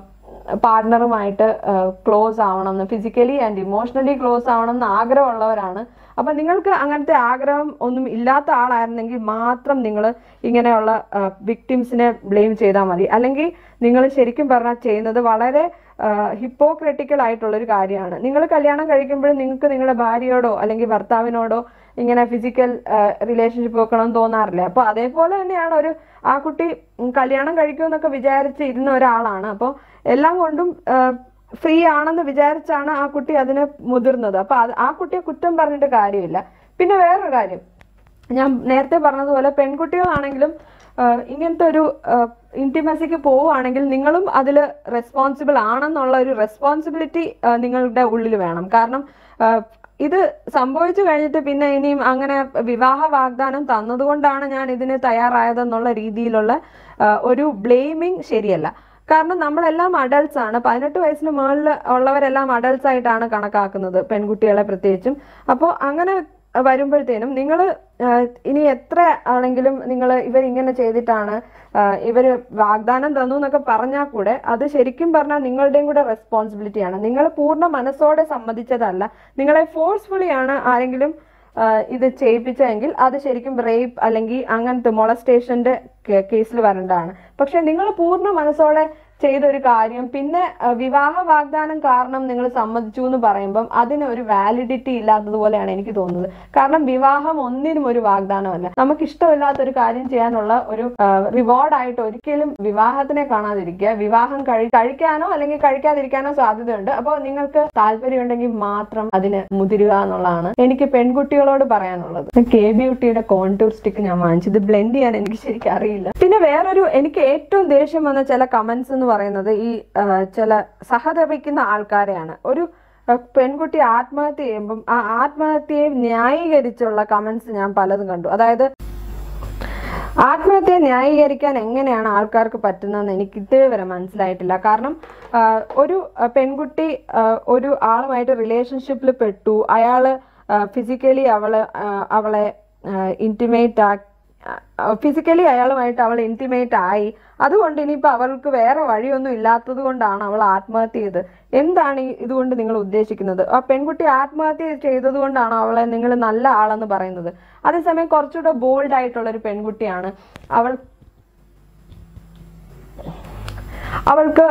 Speaker 1: പാർട്ട്ണറുമായിട്ട് ക്ലോസ് ആവണം, ഫിസിക്കലി ആൻഡ് ഇമോഷണലി ക്ലോസ് ആവണം എന്ന് ആഗ്രഹമുള്ളവരാണ്. അപ്പൊ നിങ്ങൾക്ക് അങ്ങനത്തെ ആഗ്രഹം ഒന്നും ഇല്ലാത്ത ആളായിരുന്നെങ്കിൽ മാത്രം നിങ്ങൾ ഇങ്ങനെയുള്ള വിക്ടിംസിനെ ബ്ലെയിം ചെയ്താൽ മതി. അല്ലെങ്കിൽ നിങ്ങൾ ശരിക്കും പറഞ്ഞാൽ ചെയ്യുന്നത് വളരെ ഹിപ്പോക്രറ്റിക്കൽ ആയിട്ടുള്ള ഒരു കാര്യമാണ്. നിങ്ങൾ കല്യാണം കഴിക്കുമ്പോഴും നിങ്ങൾക്ക് നിങ്ങളുടെ ഭാര്യയോടോ അല്ലെങ്കിൽ ഭർത്താവിനോടോ ഇങ്ങനെ ഫിസിക്കൽ റിലേഷൻഷിപ്പ് വെക്കണമെന്ന് തോന്നാറില്ല. അപ്പൊ അതേപോലെ തന്നെയാണ് ഒരു ആ കുട്ടി കല്യാണം കഴിക്കുമെന്നൊക്കെ വിചാരിച്ച് ഇരുന്ന ഒരാളാണ്. അപ്പോൾ എല്ലാം കൊണ്ടും ഫ്രീ ആണെന്ന് വിചാരിച്ചാണ് ആ കുട്ടി അതിന് മുതിർന്നത്. അപ്പൊ ആ കുട്ടിയെ കുറ്റം പറഞ്ഞിട്ട് കാര്യമില്ല. പിന്നെ വേറൊരു കാര്യം, ഞാൻ നേരത്തെ പറഞ്ഞതുപോലെ പെൺകുട്ടികളാണെങ്കിലും ഇങ്ങനത്തെ ഒരു ഇന്റിമസിക്ക് പോവുകയാണെങ്കിൽ നിങ്ങളും അതിൽ റെസ്പോൺസിബിൾ ആണെന്നുള്ള ഒരു റെസ്പോൺസിബിലിറ്റി നിങ്ങളുടെ ഉള്ളിൽ വേണം. കാരണം ഇത് സംഭവിച്ചു കഴിഞ്ഞിട്ട് പിന്നെ ഇനിയും അങ്ങനെ വിവാഹ വാഗ്ദാനം തന്നതുകൊണ്ടാണ് ഞാൻ ഇതിന് തയ്യാറായതെന്നുള്ള രീതിയിലുള്ള ഒരു ബ്ലെയിമിങ് ശരിയല്ല. കാരണം നമ്മളെല്ലാം അഡൾട്ട്സ് ആണ്. പതിനെട്ട് വയസ്സിന് മുകളിൽ ഉള്ളവരെല്ലാം അഡൾട്ട്സ് ആയിട്ടാണ് കണക്കാക്കുന്നത്, പെൺകുട്ടികളെ പ്രത്യേകിച്ചും. അപ്പോൾ അങ്ങനെ വരുമ്പോഴത്തേനും നിങ്ങൾ ഇനി എത്ര ആണെങ്കിലും നിങ്ങൾ ഇവരിങ്ങനെ ചെയ്തിട്ടാണ് ഇവര് വാഗ്ദാനം തന്നു എന്നൊക്കെ പറഞ്ഞാൽ കൂടെ അത് ശരിക്കും പറഞ്ഞാൽ നിങ്ങളുടെയും കൂടെ റെസ്പോൺസിബിലിറ്റിയാണ്. നിങ്ങൾ പൂർണ്ണ മനസ്സോടെ സമ്മതിച്ചതല്ല, നിങ്ങളെ ഫോഴ്സ്ഫുള്ളി ആണ് ആരെങ്കിലും ഇത് ചെയ്യിപ്പിച്ചെങ്കിൽ അത് ശരിക്കും റേപ്പ് അല്ലെങ്കിൽ അങ്ങനത്തെ മൊളസ്റ്റേഷന്റെ കേസിൽ വരേണ്ടതാണ്. പക്ഷെ നിങ്ങൾ പൂർണ്ണ മനസ്സോടെ ചെയ്തൊരു കാര്യം പിന്നെ വിവാഹ വാഗ്ദാനം കാരണം നിങ്ങൾ സമ്മതിച്ചു എന്ന് പറയുമ്പം അതിന് ഒരു വാലിഡിറ്റി ഇല്ലാത്തതുപോലെയാണ് എനിക്ക് തോന്നുന്നത്. കാരണം വിവാഹം ഒന്നിനും ഒരു വാഗ്ദാനമല്ല. നമുക്ക് ഇഷ്ടമില്ലാത്ത ഒരു കാര്യം ചെയ്യാനുള്ള ഒരു റിവാർഡായിട്ട് ഒരിക്കലും വിവാഹത്തിനെ കാണാതിരിക്കുക. വിവാഹം കഴി കഴിക്കാനോ അല്ലെങ്കിൽ കഴിക്കാതിരിക്കാനോ സാധ്യതയുണ്ട്. അപ്പോൾ നിങ്ങൾക്ക് താല്പര്യമുണ്ടെങ്കിൽ മാത്രം അതിന് മുതിരുക എന്നുള്ളതാണ് എനിക്ക് പെൺകുട്ടികളോട് പറയാനുള്ളത്. കെ ബ്യൂട്ടിയുടെ കോൺടൂർ സ്റ്റിക്ക് ഞാൻ വാങ്ങിച്ചത് ബ്ലെൻഡ് ചെയ്യാൻ എനിക്ക് ശരിക്കും അറിയില്ല. പിന്നെ വേറൊരു എനിക്ക് ഏറ്റവും ദേഷ്യം വന്ന ചില കമന്റ്സ് എന്ന് പറയുന്നത് ഈ ചില സഹതപിക്കുന്ന ആൾക്കാരെയാണ്. ഒരു പെൺകുട്ടി ആത്മഹത്യ ചെയ്യുമ്പം ആ ആത്മഹത്യയെ ന്യായീകരിച്ചുള്ള കമന്റ്സ് ഞാൻ പലതും കണ്ടു. അതായത് ആത്മഹത്യയെ ന്യായീകരിക്കാൻ എങ്ങനെയാണ് ആൾക്കാർക്ക് പറ്റുന്നതെന്ന് എനിക്ക് ഇതുവരെ മനസ്സിലായിട്ടില്ല. കാരണം ഒരു പെൺകുട്ടി ഒരു ആളുമായിട്ട് റിലേഷൻഷിപ്പിൽ പെട്ടു, അയാള് ഫിസിക്കലി അവളെ അവളെ ഇന്റിമേറ്റ് ഫിസിക്കലി അയാളുമായിട്ട് അവൾ ഇന്റിമേറ്റ് ആയി, അതുകൊണ്ട് ഇനിയിപ്പോൾ അവൾക്ക് വേറെ വഴിയൊന്നും ഇല്ലാത്തത് കൊണ്ടാണ് അവൾ ആത്മഹത്യ ചെയ്തത്. എന്താണ് ഈ ഇതുകൊണ്ട് നിങ്ങൾ ഉദ്ദേശിക്കുന്നത്? ആ പെൺകുട്ടി ആത്മഹത്യ ചെയ്തത് കൊണ്ടാണോ അവളെ നിങ്ങൾ നല്ല ആളെന്ന് പറയുന്നത്? അതേസമയം കുറച്ചുകൂടെ ബോൾഡ് ആയിട്ടുള്ള ഒരു പെൺകുട്ടിയാണ് അവൾ. അവൾക്ക്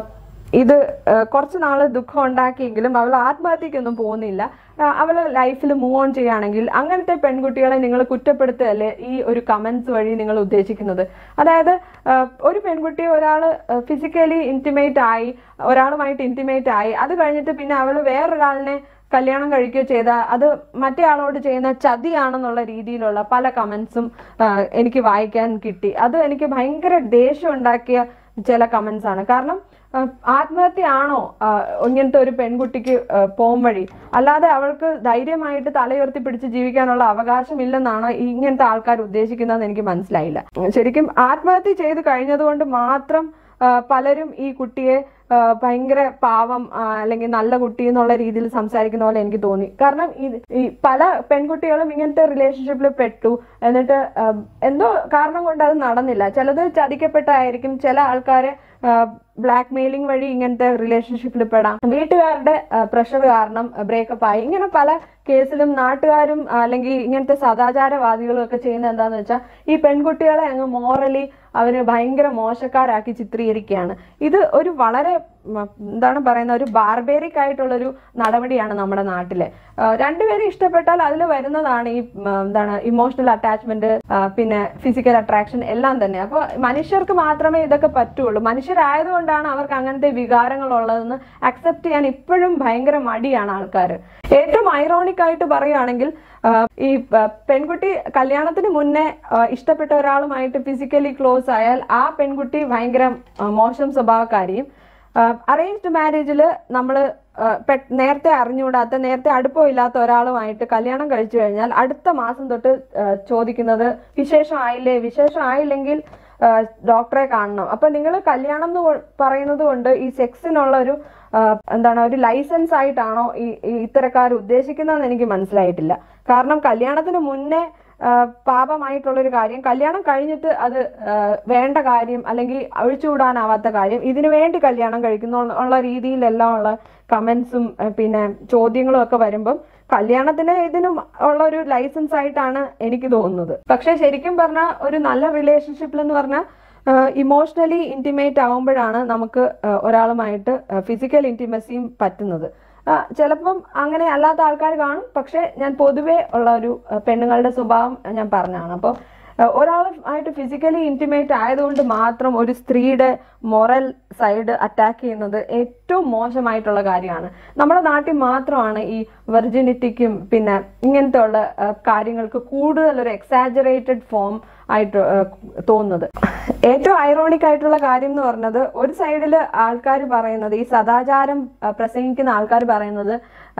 Speaker 1: ഇത് കുറച്ച് നാള് ദുഃഖം ഉണ്ടാക്കിയെങ്കിലും അവൾ ആത്മഹത്യക്കൊന്നും പോകുന്നില്ല. അവൾ ലൈഫിൽ മൂവ് ഓൺ ചെയ്യുകയാണെങ്കിൽ അങ്ങനത്തെ പെൺകുട്ടികളെ നിങ്ങൾ കുറ്റപ്പെടുത്തുകയല്ലേ ഈ ഒരു കമന്റ്സ് വഴി നിങ്ങൾ ഉദ്ദേശിക്കുന്നത്? അതായത് ഒരു പെൺകുട്ടി ഒരാൾ ഫിസിക്കലി ഇന്റിമേറ്റ് ആയി, ഒരാളുമായിട്ട് ഇന്റിമേറ്റ് ആയി, അത് കഴിഞ്ഞിട്ട് പിന്നെ അവൾ വേറൊരാളിനെ കല്യാണം കഴിക്കുകയോ ചെയ്താൽ അത് മറ്റേ ആളോട് ചെയ്യുന്ന ചതിയാണെന്നുള്ള രീതിയിലുള്ള പല കമന്റ്സും എനിക്ക് വായിക്കാൻ കിട്ടി. അത് എനിക്ക് ഭയങ്കര ദേഷ്യം ഉണ്ടാക്കിയ ചില കമന്റ്സ് ആണ്. കാരണം ആത്മഹത്യ ആണോ ഇങ്ങനത്തെ ഒരു പെൺകുട്ടിക്ക് പോം വഴി? അല്ലാതെ അവൾക്ക് ധൈര്യമായിട്ട് തലയുയർത്തി പിടിച്ച് ജീവിക്കാനുള്ള അവകാശമില്ലെന്നാണ് ഇങ്ങനത്തെ ആൾക്കാർ ഉദ്ദേശിക്കുന്നതെന്ന് എനിക്ക് മനസ്സിലായില്ല. ശരിക്കും ആത്മഹത്യ ചെയ്ത് കഴിഞ്ഞതുകൊണ്ട് മാത്രം പലരും ഈ കുട്ടിയെ ഭയങ്കര പാവം അല്ലെങ്കിൽ നല്ല കുട്ടി എന്നുള്ള രീതിയിൽ സംസാരിക്കുന്ന പോലെ എനിക്ക് തോന്നി. കാരണം ഈ പല പെൺകുട്ടികളും ഇങ്ങനത്തെ റിലേഷൻഷിപ്പിൽ പെട്ടു, എന്നിട്ട് എന്തോ കാരണം കൊണ്ട് അത് നടന്നില്ല. ചിലത് ചതിക്കപ്പെട്ടായിരിക്കും, ചില ആൾക്കാരെ ബ്ലാക്ക് മെയിലിംഗ് വഴി ഇങ്ങനത്തെ റിലേഷൻഷിപ്പിൽ പെടാം, വീട്ടുകാരുടെ പ്രഷർ കാരണം ബ്രേക്കപ്പ് ആയി. ഇങ്ങനെ പല കേസിലും നാട്ടുകാരും അല്ലെങ്കിൽ ഇങ്ങനത്തെ സദാചാരവാദികളും ഒക്കെ ചെയ്യുന്നത് എന്താന്ന് വെച്ചാൽ ഈ പെൺകുട്ടികളെ അങ്ങ് മോറലി അവര് ഭയങ്കര മോശക്കാരാക്കി ചിത്രീകരിക്കുകയാണ്. ഇത് ഒരു വളരെ എന്താണ് പറയുന്ന ഒരു ബാർബേറിക് ആയിട്ടുള്ളൊരു നടപടിയാണ് നമ്മുടെ നാട്ടിലെ. രണ്ടുപേരും ഇഷ്ടപ്പെട്ടാൽ അതിൽ വരുന്നതാണ് ഈ എന്താണ് ഇമോഷണൽ അറ്റാച്ച്മെന്റ്, പിന്നെ ഫിസിക്കൽ അട്രാക്ഷൻ എല്ലാം തന്നെ. അപ്പൊ മനുഷ്യർക്ക് മാത്രമേ ഇതൊക്കെ പറ്റുള്ളൂ. മനുഷ്യരായതുകൊണ്ടാണ് അവർക്ക് അങ്ങനത്തെ വികാരങ്ങൾ ഉള്ളതെന്ന് അക്സെപ്റ്റ് ചെയ്യാൻ ഇപ്പോഴും ഭയങ്കര മടിയാണ് ആൾക്കാർ. ഏറ്റവും ഐറോണിക് ആയിട്ട് പറയുകയാണെങ്കിൽ ഈ പെൺകുട്ടി കല്യാണത്തിന് മുന്നേ ഇഷ്ടപ്പെട്ട ഒരാളുമായിട്ട് ഫിസിക്കലി ക്ലോസ് ആയാൽ ആ പെൺകുട്ടി ഭയങ്കര മോശം സ്വഭാവക്കാരിയും, അറേഞ്ച്ഡ് മാരേജിൽ നമ്മൾ നേരത്തെ അറിഞ്ഞുകൂടാത്ത നേരത്തെ അടുപ്പമില്ലാത്ത ഒരാളുമായിട്ട് കല്യാണം കഴിച്ചു കഴിഞ്ഞാൽ അടുത്ത മാസം തൊട്ട് ചോദിക്കുന്നത് വിശേഷം ആയില്ലേ, വിശേഷം ആയില്ലെങ്കിൽ ഡോക്ടറെ കാണണം. അപ്പൊ നിങ്ങൾ കല്യാണം എന്ന് പറയുന്നത് കൊണ്ട് ഈ സെക്സിനുള്ള ഒരു എന്താണ് ഒരു ലൈസൻസ് ആയിട്ടാണോ ഈ ഇത്തരക്കാർ ഉദ്ദേശിക്കുന്നതെന്ന് എനിക്ക് മനസ്സിലായിട്ടില്ല. കാരണം കല്യാണത്തിന് മുന്നേ പാപമായിട്ടുള്ളൊരു കാര്യം കല്യാണം കഴിഞ്ഞിട്ട് അത് വേണ്ട കാര്യം അല്ലെങ്കിൽ ഒഴിച്ചുകൂടാനാവാത്ത കാര്യം ഇതിനു വേണ്ടി കല്യാണം കഴിക്കുന്നു ഉള്ള രീതിയിലെല്ലാം ഉള്ള കമന്റ്സും പിന്നെ ചോദ്യങ്ങളും ഒക്കെ വരുമ്പം കല്യാണത്തിന് ഇതിനും ഉള്ള ഒരു ലൈസൻസ് ആയിട്ടാണ് എനിക്ക് തോന്നുന്നത്. പക്ഷെ ശരിക്കും പറഞ്ഞാൽ ഒരു നല്ല റിലേഷൻഷിപ്പിൽ എന്ന് പറഞ്ഞാൽ ഇമോഷണലി ഇന്റിമേറ്റ് ആവുമ്പോഴാണ് നമുക്ക് ഒരാളുമായിട്ട് ഫിസിക്കൽ ഇന്റിമസിയും പറ്റുന്നത്. ചിലപ്പം അങ്ങനെ അല്ലാത്ത ആൾക്കാർ കാണും, പക്ഷെ ഞാൻ പൊതുവെ ഉള്ള ഒരു പെണ്ണുങ്ങളുടെ സ്വഭാവം ഞാൻ പറഞ്ഞാണ്. അപ്പോൾ ഒരാളുമായിട്ട് ഫിസിക്കലി ഇന്റിമേറ്റ് ആയതുകൊണ്ട് മാത്രം ഒരു സ്ത്രീയുടെ മൊറൽ സൈഡ് അറ്റാക്ക് ചെയ്യുന്നത് ഏറ്റവും മോശമായിട്ടുള്ള കാര്യമാണ്. നമ്മുടെ നാട്ടിൽ മാത്രമാണ് ഈ വെർജിനിറ്റിക്കും പിന്നെ ഇങ്ങനത്തെ ഉള്ള കാര്യങ്ങൾക്ക് കൂടുതൽ ഒരു എക്സാജറേറ്റഡ് ഫോം ആയിട്ട് തോന്നുന്നത്. ഏറ്റവും ഐറോണിക് ആയിട്ടുള്ള കാര്യം എന്ന് പറഞ്ഞത് ഒരു സൈഡിൽ ആൾക്കാർ പറയുന്നത്, ഈ സദാചാരം പ്രസംഗിക്കുന്ന ആൾക്കാർ പറയുന്നത്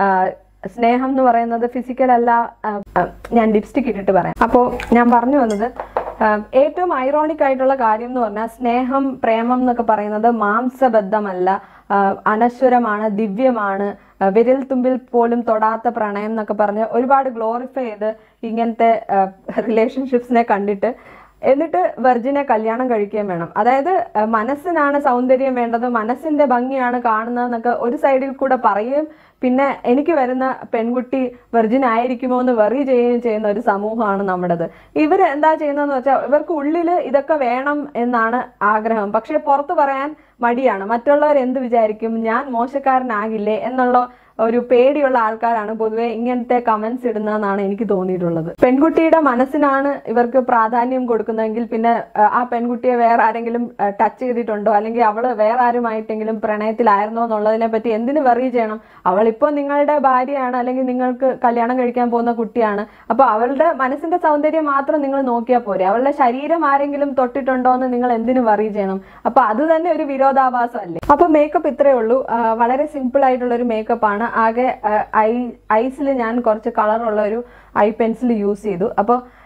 Speaker 1: സ്നേഹം എന്ന് പറയുന്നത് ഫിസിക്കൽ അല്ല. ഞാൻ ലിപ്സ്റ്റിക് ഇട്ടിട്ട് പറയാം. അപ്പോൾ ഞാൻ പറഞ്ഞു വന്നത് ഏറ്റവും ഐറോണിക് ആയിട്ടുള്ള കാര്യം എന്ന് പറഞ്ഞാൽ സ്നേഹം പ്രേമം എന്നൊക്കെ പറയുന്നത് മാംസബദ്ധമല്ല, അനശ്വരമാണ്, ദിവ്യമാണ്, വിരൽ തുമ്പിൽ പോലും തൊടാത്ത പ്രണയം എന്നൊക്കെ പറഞ്ഞ് ഒരുപാട് ഗ്ലോറിഫൈ ചെയ്ത് ഇങ്ങനത്തെ റിലേഷൻഷിപ്സിനെ കണ്ടിട്ട് എന്നിട്ട് വെർജിനെ കല്യാണം കഴിക്കുകയും വേണം. അതായത് മനസ്സിനാണ് സൗന്ദര്യം വേണ്ടത്, മനസ്സിന്റെ ഭംഗിയാണ് കാണുന്നതെന്നൊക്കെ ഒരു സൈഡിൽ കൂടെ പറയുകയും പിന്നെ എനിക്ക് വരുന്ന പെൺകുട്ടി വെർജിൻ ആയിരിക്കുമോ എന്ന് വെറി ചെയ്യുകയും ചെയ്യുന്ന ഒരു സമൂഹമാണ് നമ്മുടേത്. ഇവർ എന്താ ചെയ്യുന്നതെന്ന് വെച്ചാൽ ഇവർക്ക് ഉള്ളിൽ ഇതൊക്കെ വേണം എന്നാണ് ആഗ്രഹം, പക്ഷെ പുറത്ത് പറയാൻ മടിയാണ്. മറ്റുള്ളവർ എന്ത് വിചാരിക്കും, ഞാൻ മോശക്കാരനാകില്ലേ എന്നുള്ള ഒരു പേടിയുള്ള ആൾക്കാരാണ് പൊതുവെ ഇങ്ങനത്തെ കമന്റ്സ് ഇടുന്നതെന്നാണ് എനിക്ക് തോന്നിയിട്ടുള്ളത്. പെൺകുട്ടിയുടെ മനസ്സിനാണ് ഇവർക്ക് പ്രാധാന്യം കൊടുക്കുന്നതെങ്കിൽ പിന്നെ ആ പെൺകുട്ടിയെ വേറെ ആരെങ്കിലും ടച്ച് ചെയ്തിട്ടുണ്ടോ അല്ലെങ്കിൽ അവള് വേറെ ആരുമായിട്ടെങ്കിലും പ്രണയത്തിലായിരുന്നോ എന്നുള്ളതിനെ പറ്റി എന്തിനു വെറി ചെയ്യണം? അവളിപ്പോ നിങ്ങളുടെ ഭാര്യയാണ് അല്ലെങ്കിൽ നിങ്ങൾക്ക് കല്യാണം കഴിക്കാൻ പോകുന്ന കുട്ടിയാണ്. അപ്പൊ അവളുടെ മനസ്സിന്റെ സൗന്ദര്യം മാത്രം നിങ്ങൾ നോക്കിയാൽ പോരെ, അവളുടെ ശരീരം ആരെങ്കിലും തൊട്ടിട്ടുണ്ടോ എന്ന് നിങ്ങൾ എന്തിനു വെറി ചെയ്യണം? അപ്പൊ അത് തന്നെ ഒരു വിരോധാഭാസം അല്ലേ? അപ്പൊ മേക്കപ്പ് ഇത്രയേ ഉള്ളൂ. വളരെ സിമ്പിൾ ആയിട്ടുള്ള ഒരു മേക്കപ്പ് ആണ്. ആകെ ഐ ഐസിൽ ഞാൻ കുറച്ച് കളറുള്ള ഒരു ഐ പെൻസിൽ യൂസ് ചെയ്തു. അപ്പോൾ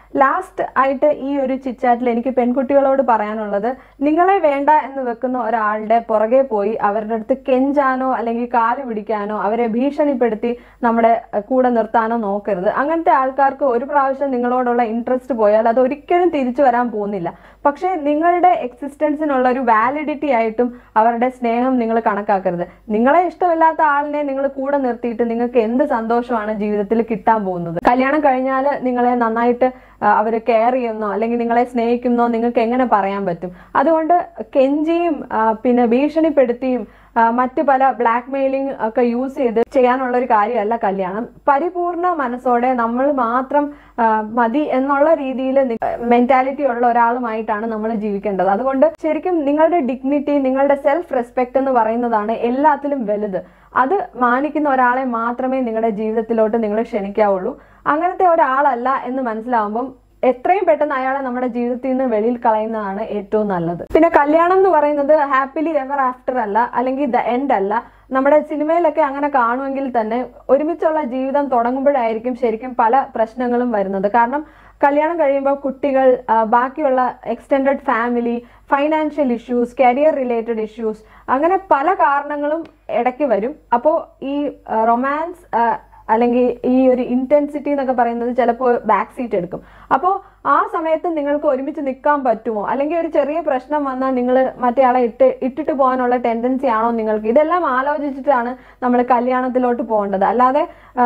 Speaker 1: ലാസ്റ്റ് ആയിട്ട് ഈ ഒരു ചിറ്റാറ്റിൽ എനിക്ക് പെൺകുട്ടികളോട് പറയാനുള്ളത്, നിങ്ങളെ വേണ്ട എന്ന് വെക്കുന്ന ഒരാളുടെ പുറകെ പോയി അവരുടെ അടുത്ത് കെഞ്ചാനോ അല്ലെങ്കിൽ കാല് പിടിക്കാനോ അവരെ ഭീഷണിപ്പെടുത്തി നമ്മുടെ കൂടെ നിർത്താനോ നോക്കരുത്. അങ്ങനത്തെ ആൾക്കാർക്ക് ഒരു പ്രാവശ്യം നിങ്ങളോടുള്ള ഇൻട്രസ്റ്റ് പോയാൽ അത് ഒരിക്കലും തിരിച്ചു വരാൻ പോകുന്നില്ല. പക്ഷേ നിങ്ങളുടെ എക്സിസ്റ്റൻസിനുള്ള ഒരു വാലിഡിറ്റി ആയിട്ടും അവരുടെ സ്നേഹം നിങ്ങൾ കണക്കാക്കരുത്. നിങ്ങളെ ഇഷ്ടമില്ലാത്ത ആളിനെ നിങ്ങൾ കൂടെ നിർത്തിയിട്ട് നിങ്ങൾക്ക് എന്ത് സന്തോഷമാണ് ജീവിതത്തിൽ കിട്ടാൻ പോകുന്നത്? കല്യാണം കഴിഞ്ഞാൽ നിങ്ങളെ നന്നായിട്ട് അവർ കെയർ ചെയ്യുന്നോ അല്ലെങ്കിൽ നിങ്ങളെ സ്നേഹിക്കുന്നോ നിങ്ങൾക്ക് എങ്ങനെ പറയാൻ പറ്റും? അതുകൊണ്ട് കെഞ്ചിയും പിന്നെ ഭീഷണിപ്പെടുത്തിയും മറ്റു പല ബ്ലാക്ക് മെയിലിംഗ് ഒക്കെ യൂസ് ചെയ്ത് ചെയ്യാനുള്ള ഒരു കാര്യമല്ല കല്യാണം. പരിപൂർണ മനസ്സോടെ നമ്മൾ മാത്രം മതി എന്നുള്ള രീതിയിൽ മെന്റാലിറ്റി ഉള്ള ഒരാളുമായിട്ടാണ് നമ്മൾ ജീവിക്കേണ്ടത്. അതുകൊണ്ട് ശരിക്കും നിങ്ങളുടെ ഡിഗ്നിറ്റി, നിങ്ങളുടെ സെൽഫ് റെസ്പെക്ട് എന്ന് പറയുന്നതാണ് എല്ലാത്തിലും വലുത്. അത് മാനിക്കുന്ന ഒരാളെ മാത്രമേ നിങ്ങളുടെ ജീവിതത്തിലോട്ട് നിങ്ങൾ ക്ഷണിക്കാവുള്ളൂ. അങ്ങനത്തെ ഒരാളല്ല എന്ന് മനസ്സിലാവുമ്പം എത്രയും പെട്ടെന്ന് അയാളെ നമ്മുടെ ജീവിതത്തിൽ നിന്ന് വെളിയിൽ കളയുന്നതാണ് ഏറ്റവും നല്ലത്. പിന്നെ കല്യാണം എന്ന് പറയുന്നത് ഹാപ്പിലി എവർ ആഫ്റ്റർ അല്ല, അല്ലെങ്കിൽ ദ എൻഡ് അല്ല. നമ്മുടെ സിനിമയിലൊക്കെ അങ്ങനെ കാണുമെങ്കിൽ തന്നെ ഒരുമിച്ചുള്ള ജീവിതം തുടങ്ങുമ്പോഴായിരിക്കും ശരിക്കും പല പ്രശ്നങ്ങളും വരുന്നത്. കാരണം കല്യാണം കഴിയുമ്പോൾ കുട്ടികൾ, ബാക്കിയുള്ള extended family, financial issues, career related issues, അങ്ങനെ പല കാരണങ്ങളും ഇടയ്ക്ക് വരും. അപ്പോൾ ഈ റൊമാൻസ് അല്ലെങ്കിൽ ഈ ഒരു ഇന്റൻസിറ്റി എന്നൊക്കെ പറയുന്നത് ചിലപ്പോൾ ബാക്ക് സീറ്റ് എടുക്കും. അപ്പോൾ ആ സമയത്ത് നിങ്ങൾക്ക് ഒരുമിച്ച് നിൽക്കാൻ പറ്റുമോ? അല്ലെങ്കിൽ ഒരു ചെറിയ പ്രശ്നം വന്നാൽ നിങ്ങൾ മറ്റേ ആളെ ഇട്ട് ഇട്ടിട്ട് പോകാനുള്ള ടെൻഡൻസി ആണോ നിങ്ങൾക്ക്? ഇതെല്ലാം ആലോചിച്ചിട്ടാണ് നമ്മൾ കല്യാണത്തിലോട്ട് പോകേണ്ടത്. അല്ലാതെ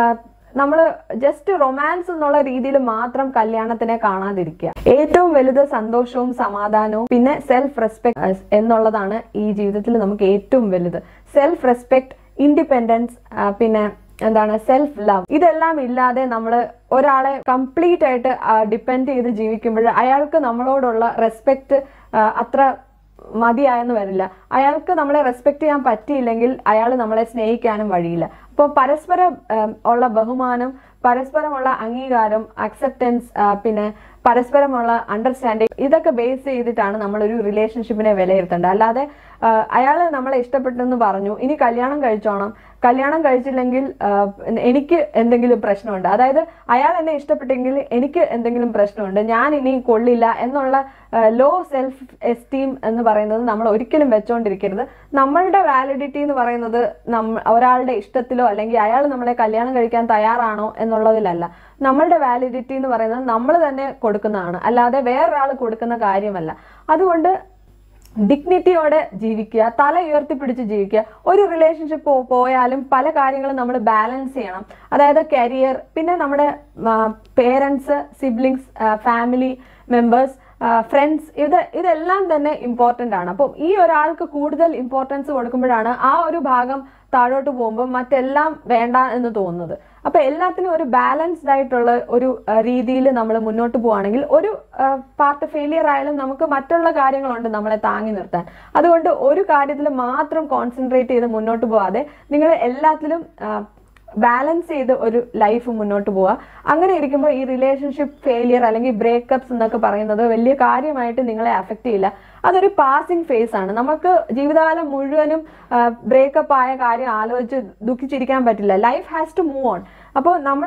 Speaker 1: നമ്മൾ ജസ്റ്റ് റൊമാൻസ് എന്നുള്ള രീതിയിൽ മാത്രം കല്യാണത്തിനെ കാണാതിരിക്കുക. ഏറ്റവും വലുത് സന്തോഷവും സമാധാനവും പിന്നെ സെൽഫ് റെസ്പെക്ട് എന്നുള്ളതാണ് ഈ ജീവിതത്തിൽ നമുക്ക് ഏറ്റവും വലുത്. സെൽഫ് റെസ്പെക്ട്, ഇൻഡിപെൻഡൻസ്, പിന്നെ എന്താണ് സെൽഫ് ലവ്. ഇതെല്ലാം ഇല്ലാതെ നമ്മൾ ഒരാളെ കംപ്ലീറ്റ് ആയിട്ട് ഡിപ്പെൻഡ് ചെയ്ത് ജീവിക്കുമ്പോൾ അയാൾക്ക് നമ്മളോടുള്ള റെസ്പെക്ട് അത്ര മതിയായെന്ന് വരില്ല. അയാൾക്ക് നമ്മളെ റെസ്പെക്ട് ചെയ്യാൻ പറ്റിയില്ലെങ്കിൽ അയാൾ നമ്മളെ സ്നേഹിക്കാനും വഴിയില്ല. അപ്പോൾ പരസ്പരം ഉള്ള ബഹുമാനം, പരസ്പരമുള്ള അംഗീകാരം, അക്സെപ്റ്റൻസ്, പിന്നെ പരസ്പരമുള്ള അണ്ടർസ്റ്റാൻഡിങ്, ഇതൊക്കെ ബേസ് ചെയ്തിട്ടാണ് നമ്മളൊരു റിലേഷൻഷിപ്പിനെ വിലയിരുത്തേണ്ടത്. അല്ലാതെ അയാൾ നമ്മളെ ഇഷ്ടപ്പെട്ടെന്ന് പറഞ്ഞു, ഇനി കല്യാണം കഴിച്ചോണം, കല്യാണം കഴിച്ചില്ലെങ്കിൽ എനിക്ക് എന്തെങ്കിലും പ്രശ്നമുണ്ട്, അതായത് അയാൾ എന്നെ ഇഷ്ടപ്പെട്ടെങ്കിൽ എനിക്ക് എന്തെങ്കിലും പ്രശ്നമുണ്ട്, ഞാൻ ഇനി കൊള്ളില്ല എന്നുള്ള ലോ സെൽഫ് എസ്റ്റീം എന്ന് പറയുന്നത് നമ്മൾ ഒരിക്കലും വെച്ചോണ്ടിരിക്കരുത്. നമ്മളുടെ വാലിഡിറ്റി എന്ന് പറയുന്നത് ഒരാളുടെ ഇഷ്ടത്തിലോ അല്ലെങ്കിൽ അയാൾ നമ്മളെ കല്യാണം കഴിക്കാൻ തയ്യാറാണോ എന്നുള്ളതിലല്ല. നമ്മളുടെ വാലിഡിറ്റി എന്ന് പറയുന്നത് നമ്മൾ തന്നെ കൊടുക്കുന്നതാണ്, അല്ലാതെ വേറൊരാൾ കൊടുക്കുന്ന കാര്യമല്ല. അതുകൊണ്ട് ഡിഗ്നിറ്റിയോടെ ജീവിക്കുക, തല ഉയർത്തിപ്പിടിച്ച് ജീവിക്കുക. ഒരു റിലേഷൻഷിപ്പ് പോയാലും പല കാര്യങ്ങളും നമ്മൾ ബാലൻസ് ചെയ്യണം. അതായത് കരിയർ, പിന്നെ നമ്മുടെ parents, siblings, family members, friends, ഇത് ഇതെല്ലാം തന്നെ ഇമ്പോർട്ടൻ്റ് ആണ്. അപ്പം ഈ ഒരാൾക്ക് കൂടുതൽ ഇമ്പോർട്ടൻസ് കൊടുക്കുമ്പോഴാണ് ആ ഒരു ഭാഗം താഴോട്ട് പോകുമ്പോൾ മറ്റെല്ലാം വേണ്ട എന്ന് തോന്നുന്നത്. അപ്പൊ എല്ലാത്തിനും ഒരു ബാലൻസ്ഡ് ആയിട്ടുള്ള ഒരു രീതിയിൽ നമ്മൾ മുന്നോട്ട് പോവുകയാണെങ്കിൽ ഒരു പാർട്ട് ഫെയിലിയർ ആയാലും നമുക്ക് മറ്റുള്ള കാര്യങ്ങളുണ്ട് നമ്മളെ താങ്ങി നിർത്താൻ. അതുകൊണ്ട് ഒരു കാര്യത്തിൽ മാത്രം കോൺസെൻട്രേറ്റ് ചെയ്ത് മുന്നോട്ട് പോവാതെ നിങ്ങൾ എല്ലാത്തിലും ബാലൻസ് ചെയ്ത് ഒരു ലൈഫ് മുന്നോട്ട് പോവുക. അങ്ങനെ ഇരിക്കുമ്പോൾ ഈ റിലേഷൻഷിപ്പ് ഫെയിലിയർ അല്ലെങ്കിൽ ബ്രേക്കപ്സ് എന്നൊക്കെ പറയുന്നത് വലിയ കാര്യമായിട്ട് നിങ്ങളെ അഫക്റ്റ് ചെയ്യില്ല. അതൊരു പാസിംഗ് ഫേസ് ആണ്. നമുക്ക് ജീവിതകാലം മുഴുവനും ബ്രേക്കപ്പ് ആയ കാര്യം ആലോചിച്ച് ദുഃഖിച്ചിരിക്കാൻ പറ്റില്ല. Life has to move on. അപ്പോൾ നമ്മൾ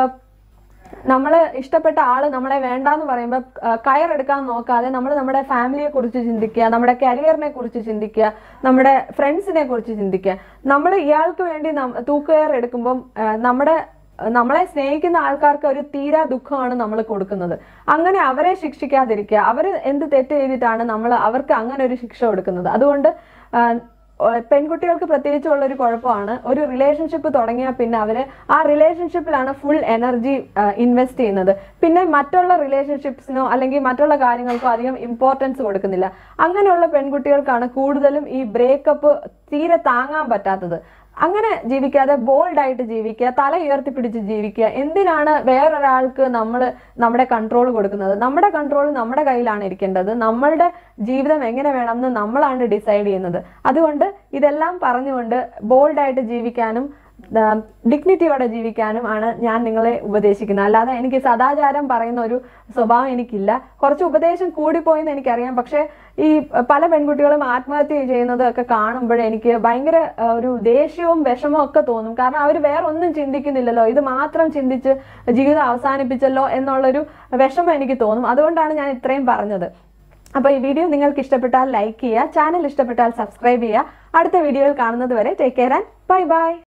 Speaker 1: നമ്മൾ ഇഷ്ടപ്പെട്ട ആള് നമ്മളെ വേണ്ടാന്ന് പറയുമ്പോൾ കയറെടുക്കാൻ നോക്കാതെ നമ്മൾ നമ്മുടെ ഫാമിലിയെ കുറിച്ച് ചിന്തിക്കുക, നമ്മുടെ കരിയറിനെ കുറിച്ച് ചിന്തിക്കുക, നമ്മുടെ ഫ്രണ്ട്സിനെ കുറിച്ച് ചിന്തിക്കുക. നമ്മൾ ഇയാൾക്ക് വേണ്ടി തൂക്കുകയർ എടുക്കുമ്പം നമ്മുടെ നമ്മളെ സ്നേഹിക്കുന്ന ആൾക്കാർക്ക് ഒരു തീരാ ദുഃഖമാണ് നമ്മൾ കൊടുക്കുന്നത്. അങ്ങനെ അവരെ ശിക്ഷിക്കാതിരിക്കുക. അവർ എന്ത് തെറ്റ് ചെയ്തിട്ടാണ് നമ്മൾ അവർക്ക് അങ്ങനെ ഒരു ശിക്ഷ കൊടുക്കുന്നത്? അതുകൊണ്ട് പെൺകുട്ടികൾക്ക് പ്രത്യേകിച്ചുള്ള ഒരു കുഴപ്പമാണ്, ഒരു റിലേഷൻഷിപ്പ് തുടങ്ങിയാൽ പിന്നെ അവര് ആ റിലേഷൻഷിപ്പിലാണ് ഫുൾ എനർജി ഇൻവെസ്റ്റ് ചെയ്യുന്നത്. പിന്നെ മറ്റുള്ള റിലേഷൻഷിപ്സിനോ അല്ലെങ്കിൽ മറ്റുള്ള കാര്യങ്ങൾക്കോ അധികം ഇമ്പോർട്ടൻസ് കൊടുക്കുന്നില്ല. അങ്ങനെയുള്ള പെൺകുട്ടികൾക്കാണ് കൂടുതലും ഈ ബ്രേക്കപ്പ് തീരെ താങ്ങാൻ പറ്റാത്തത്. അങ്ങനെ ജീവിക്കാതെ ബോൾഡ് ആയിട്ട് ജീവിക്കുക, തല ഉയർത്തിപ്പിടിച്ച് ജീവിക്കുക. എന്തിനാണ് വേറൊരാൾക്ക് നമ്മൾ നമ്മുടെ കൺട്രോൾ കൊടുക്കുന്നത്? നമ്മുടെ കൺട്രോൾ നമ്മുടെ കയ്യിലാണ് ഇരിക്കേണ്ടത്. നമ്മളുടെ ജീവിതം എങ്ങനെ വേണമെന്ന് നമ്മളാണ് ഡിസൈഡ് ചെയ്യുന്നത്. അതുകൊണ്ട് ഇതെല്ലാം പറഞ്ഞുകൊണ്ട് ബോൾഡ് ആയിട്ട് ജീവിക്കാനും ഡിഗ്നിറ്റിയോടെ ജീവിക്കാനും ആണ് ഞാൻ നിങ്ങളെ ഉപദേശിക്കുന്നത്. അല്ലാതെ എനിക്ക് സദാചാരം പറയുന്ന ഒരു സ്വഭാവം എനിക്കില്ല. കുറച്ച് ഉപദേശം കൂടിപ്പോയെന്ന് എനിക്കറിയാം. പക്ഷെ ഈ പല പെൺകുട്ടികളും ആത്മഹത്യ ചെയ്യുന്നത് ഒക്കെ കാണുമ്പോഴേ എനിക്ക് ഭയങ്കര ഒരു ദേഷ്യവും വിഷമവും ഒക്കെ തോന്നും. കാരണം അവർ വേറെ ഒന്നും ചിന്തിക്കുന്നില്ലല്ലോ, ഇത് മാത്രം ചിന്തിച്ച് ജീവിതം അവസാനിപ്പിച്ചല്ലോ എന്നുള്ളൊരു വിഷമം എനിക്ക് തോന്നും. അതുകൊണ്ടാണ് ഞാൻ ഇത്രയും പറഞ്ഞത്. അപ്പോൾ ഈ വീഡിയോ നിങ്ങൾക്ക് ഇഷ്ടപ്പെട്ടാൽ ലൈക്ക് ചെയ്യുക, ചാനൽ ഇഷ്ടപ്പെട്ടാൽ സബ്സ്ക്രൈബ് ചെയ്യുക. അടുത്ത വീഡിയോയിൽ കാണുന്നത് വരെ take care and bye by.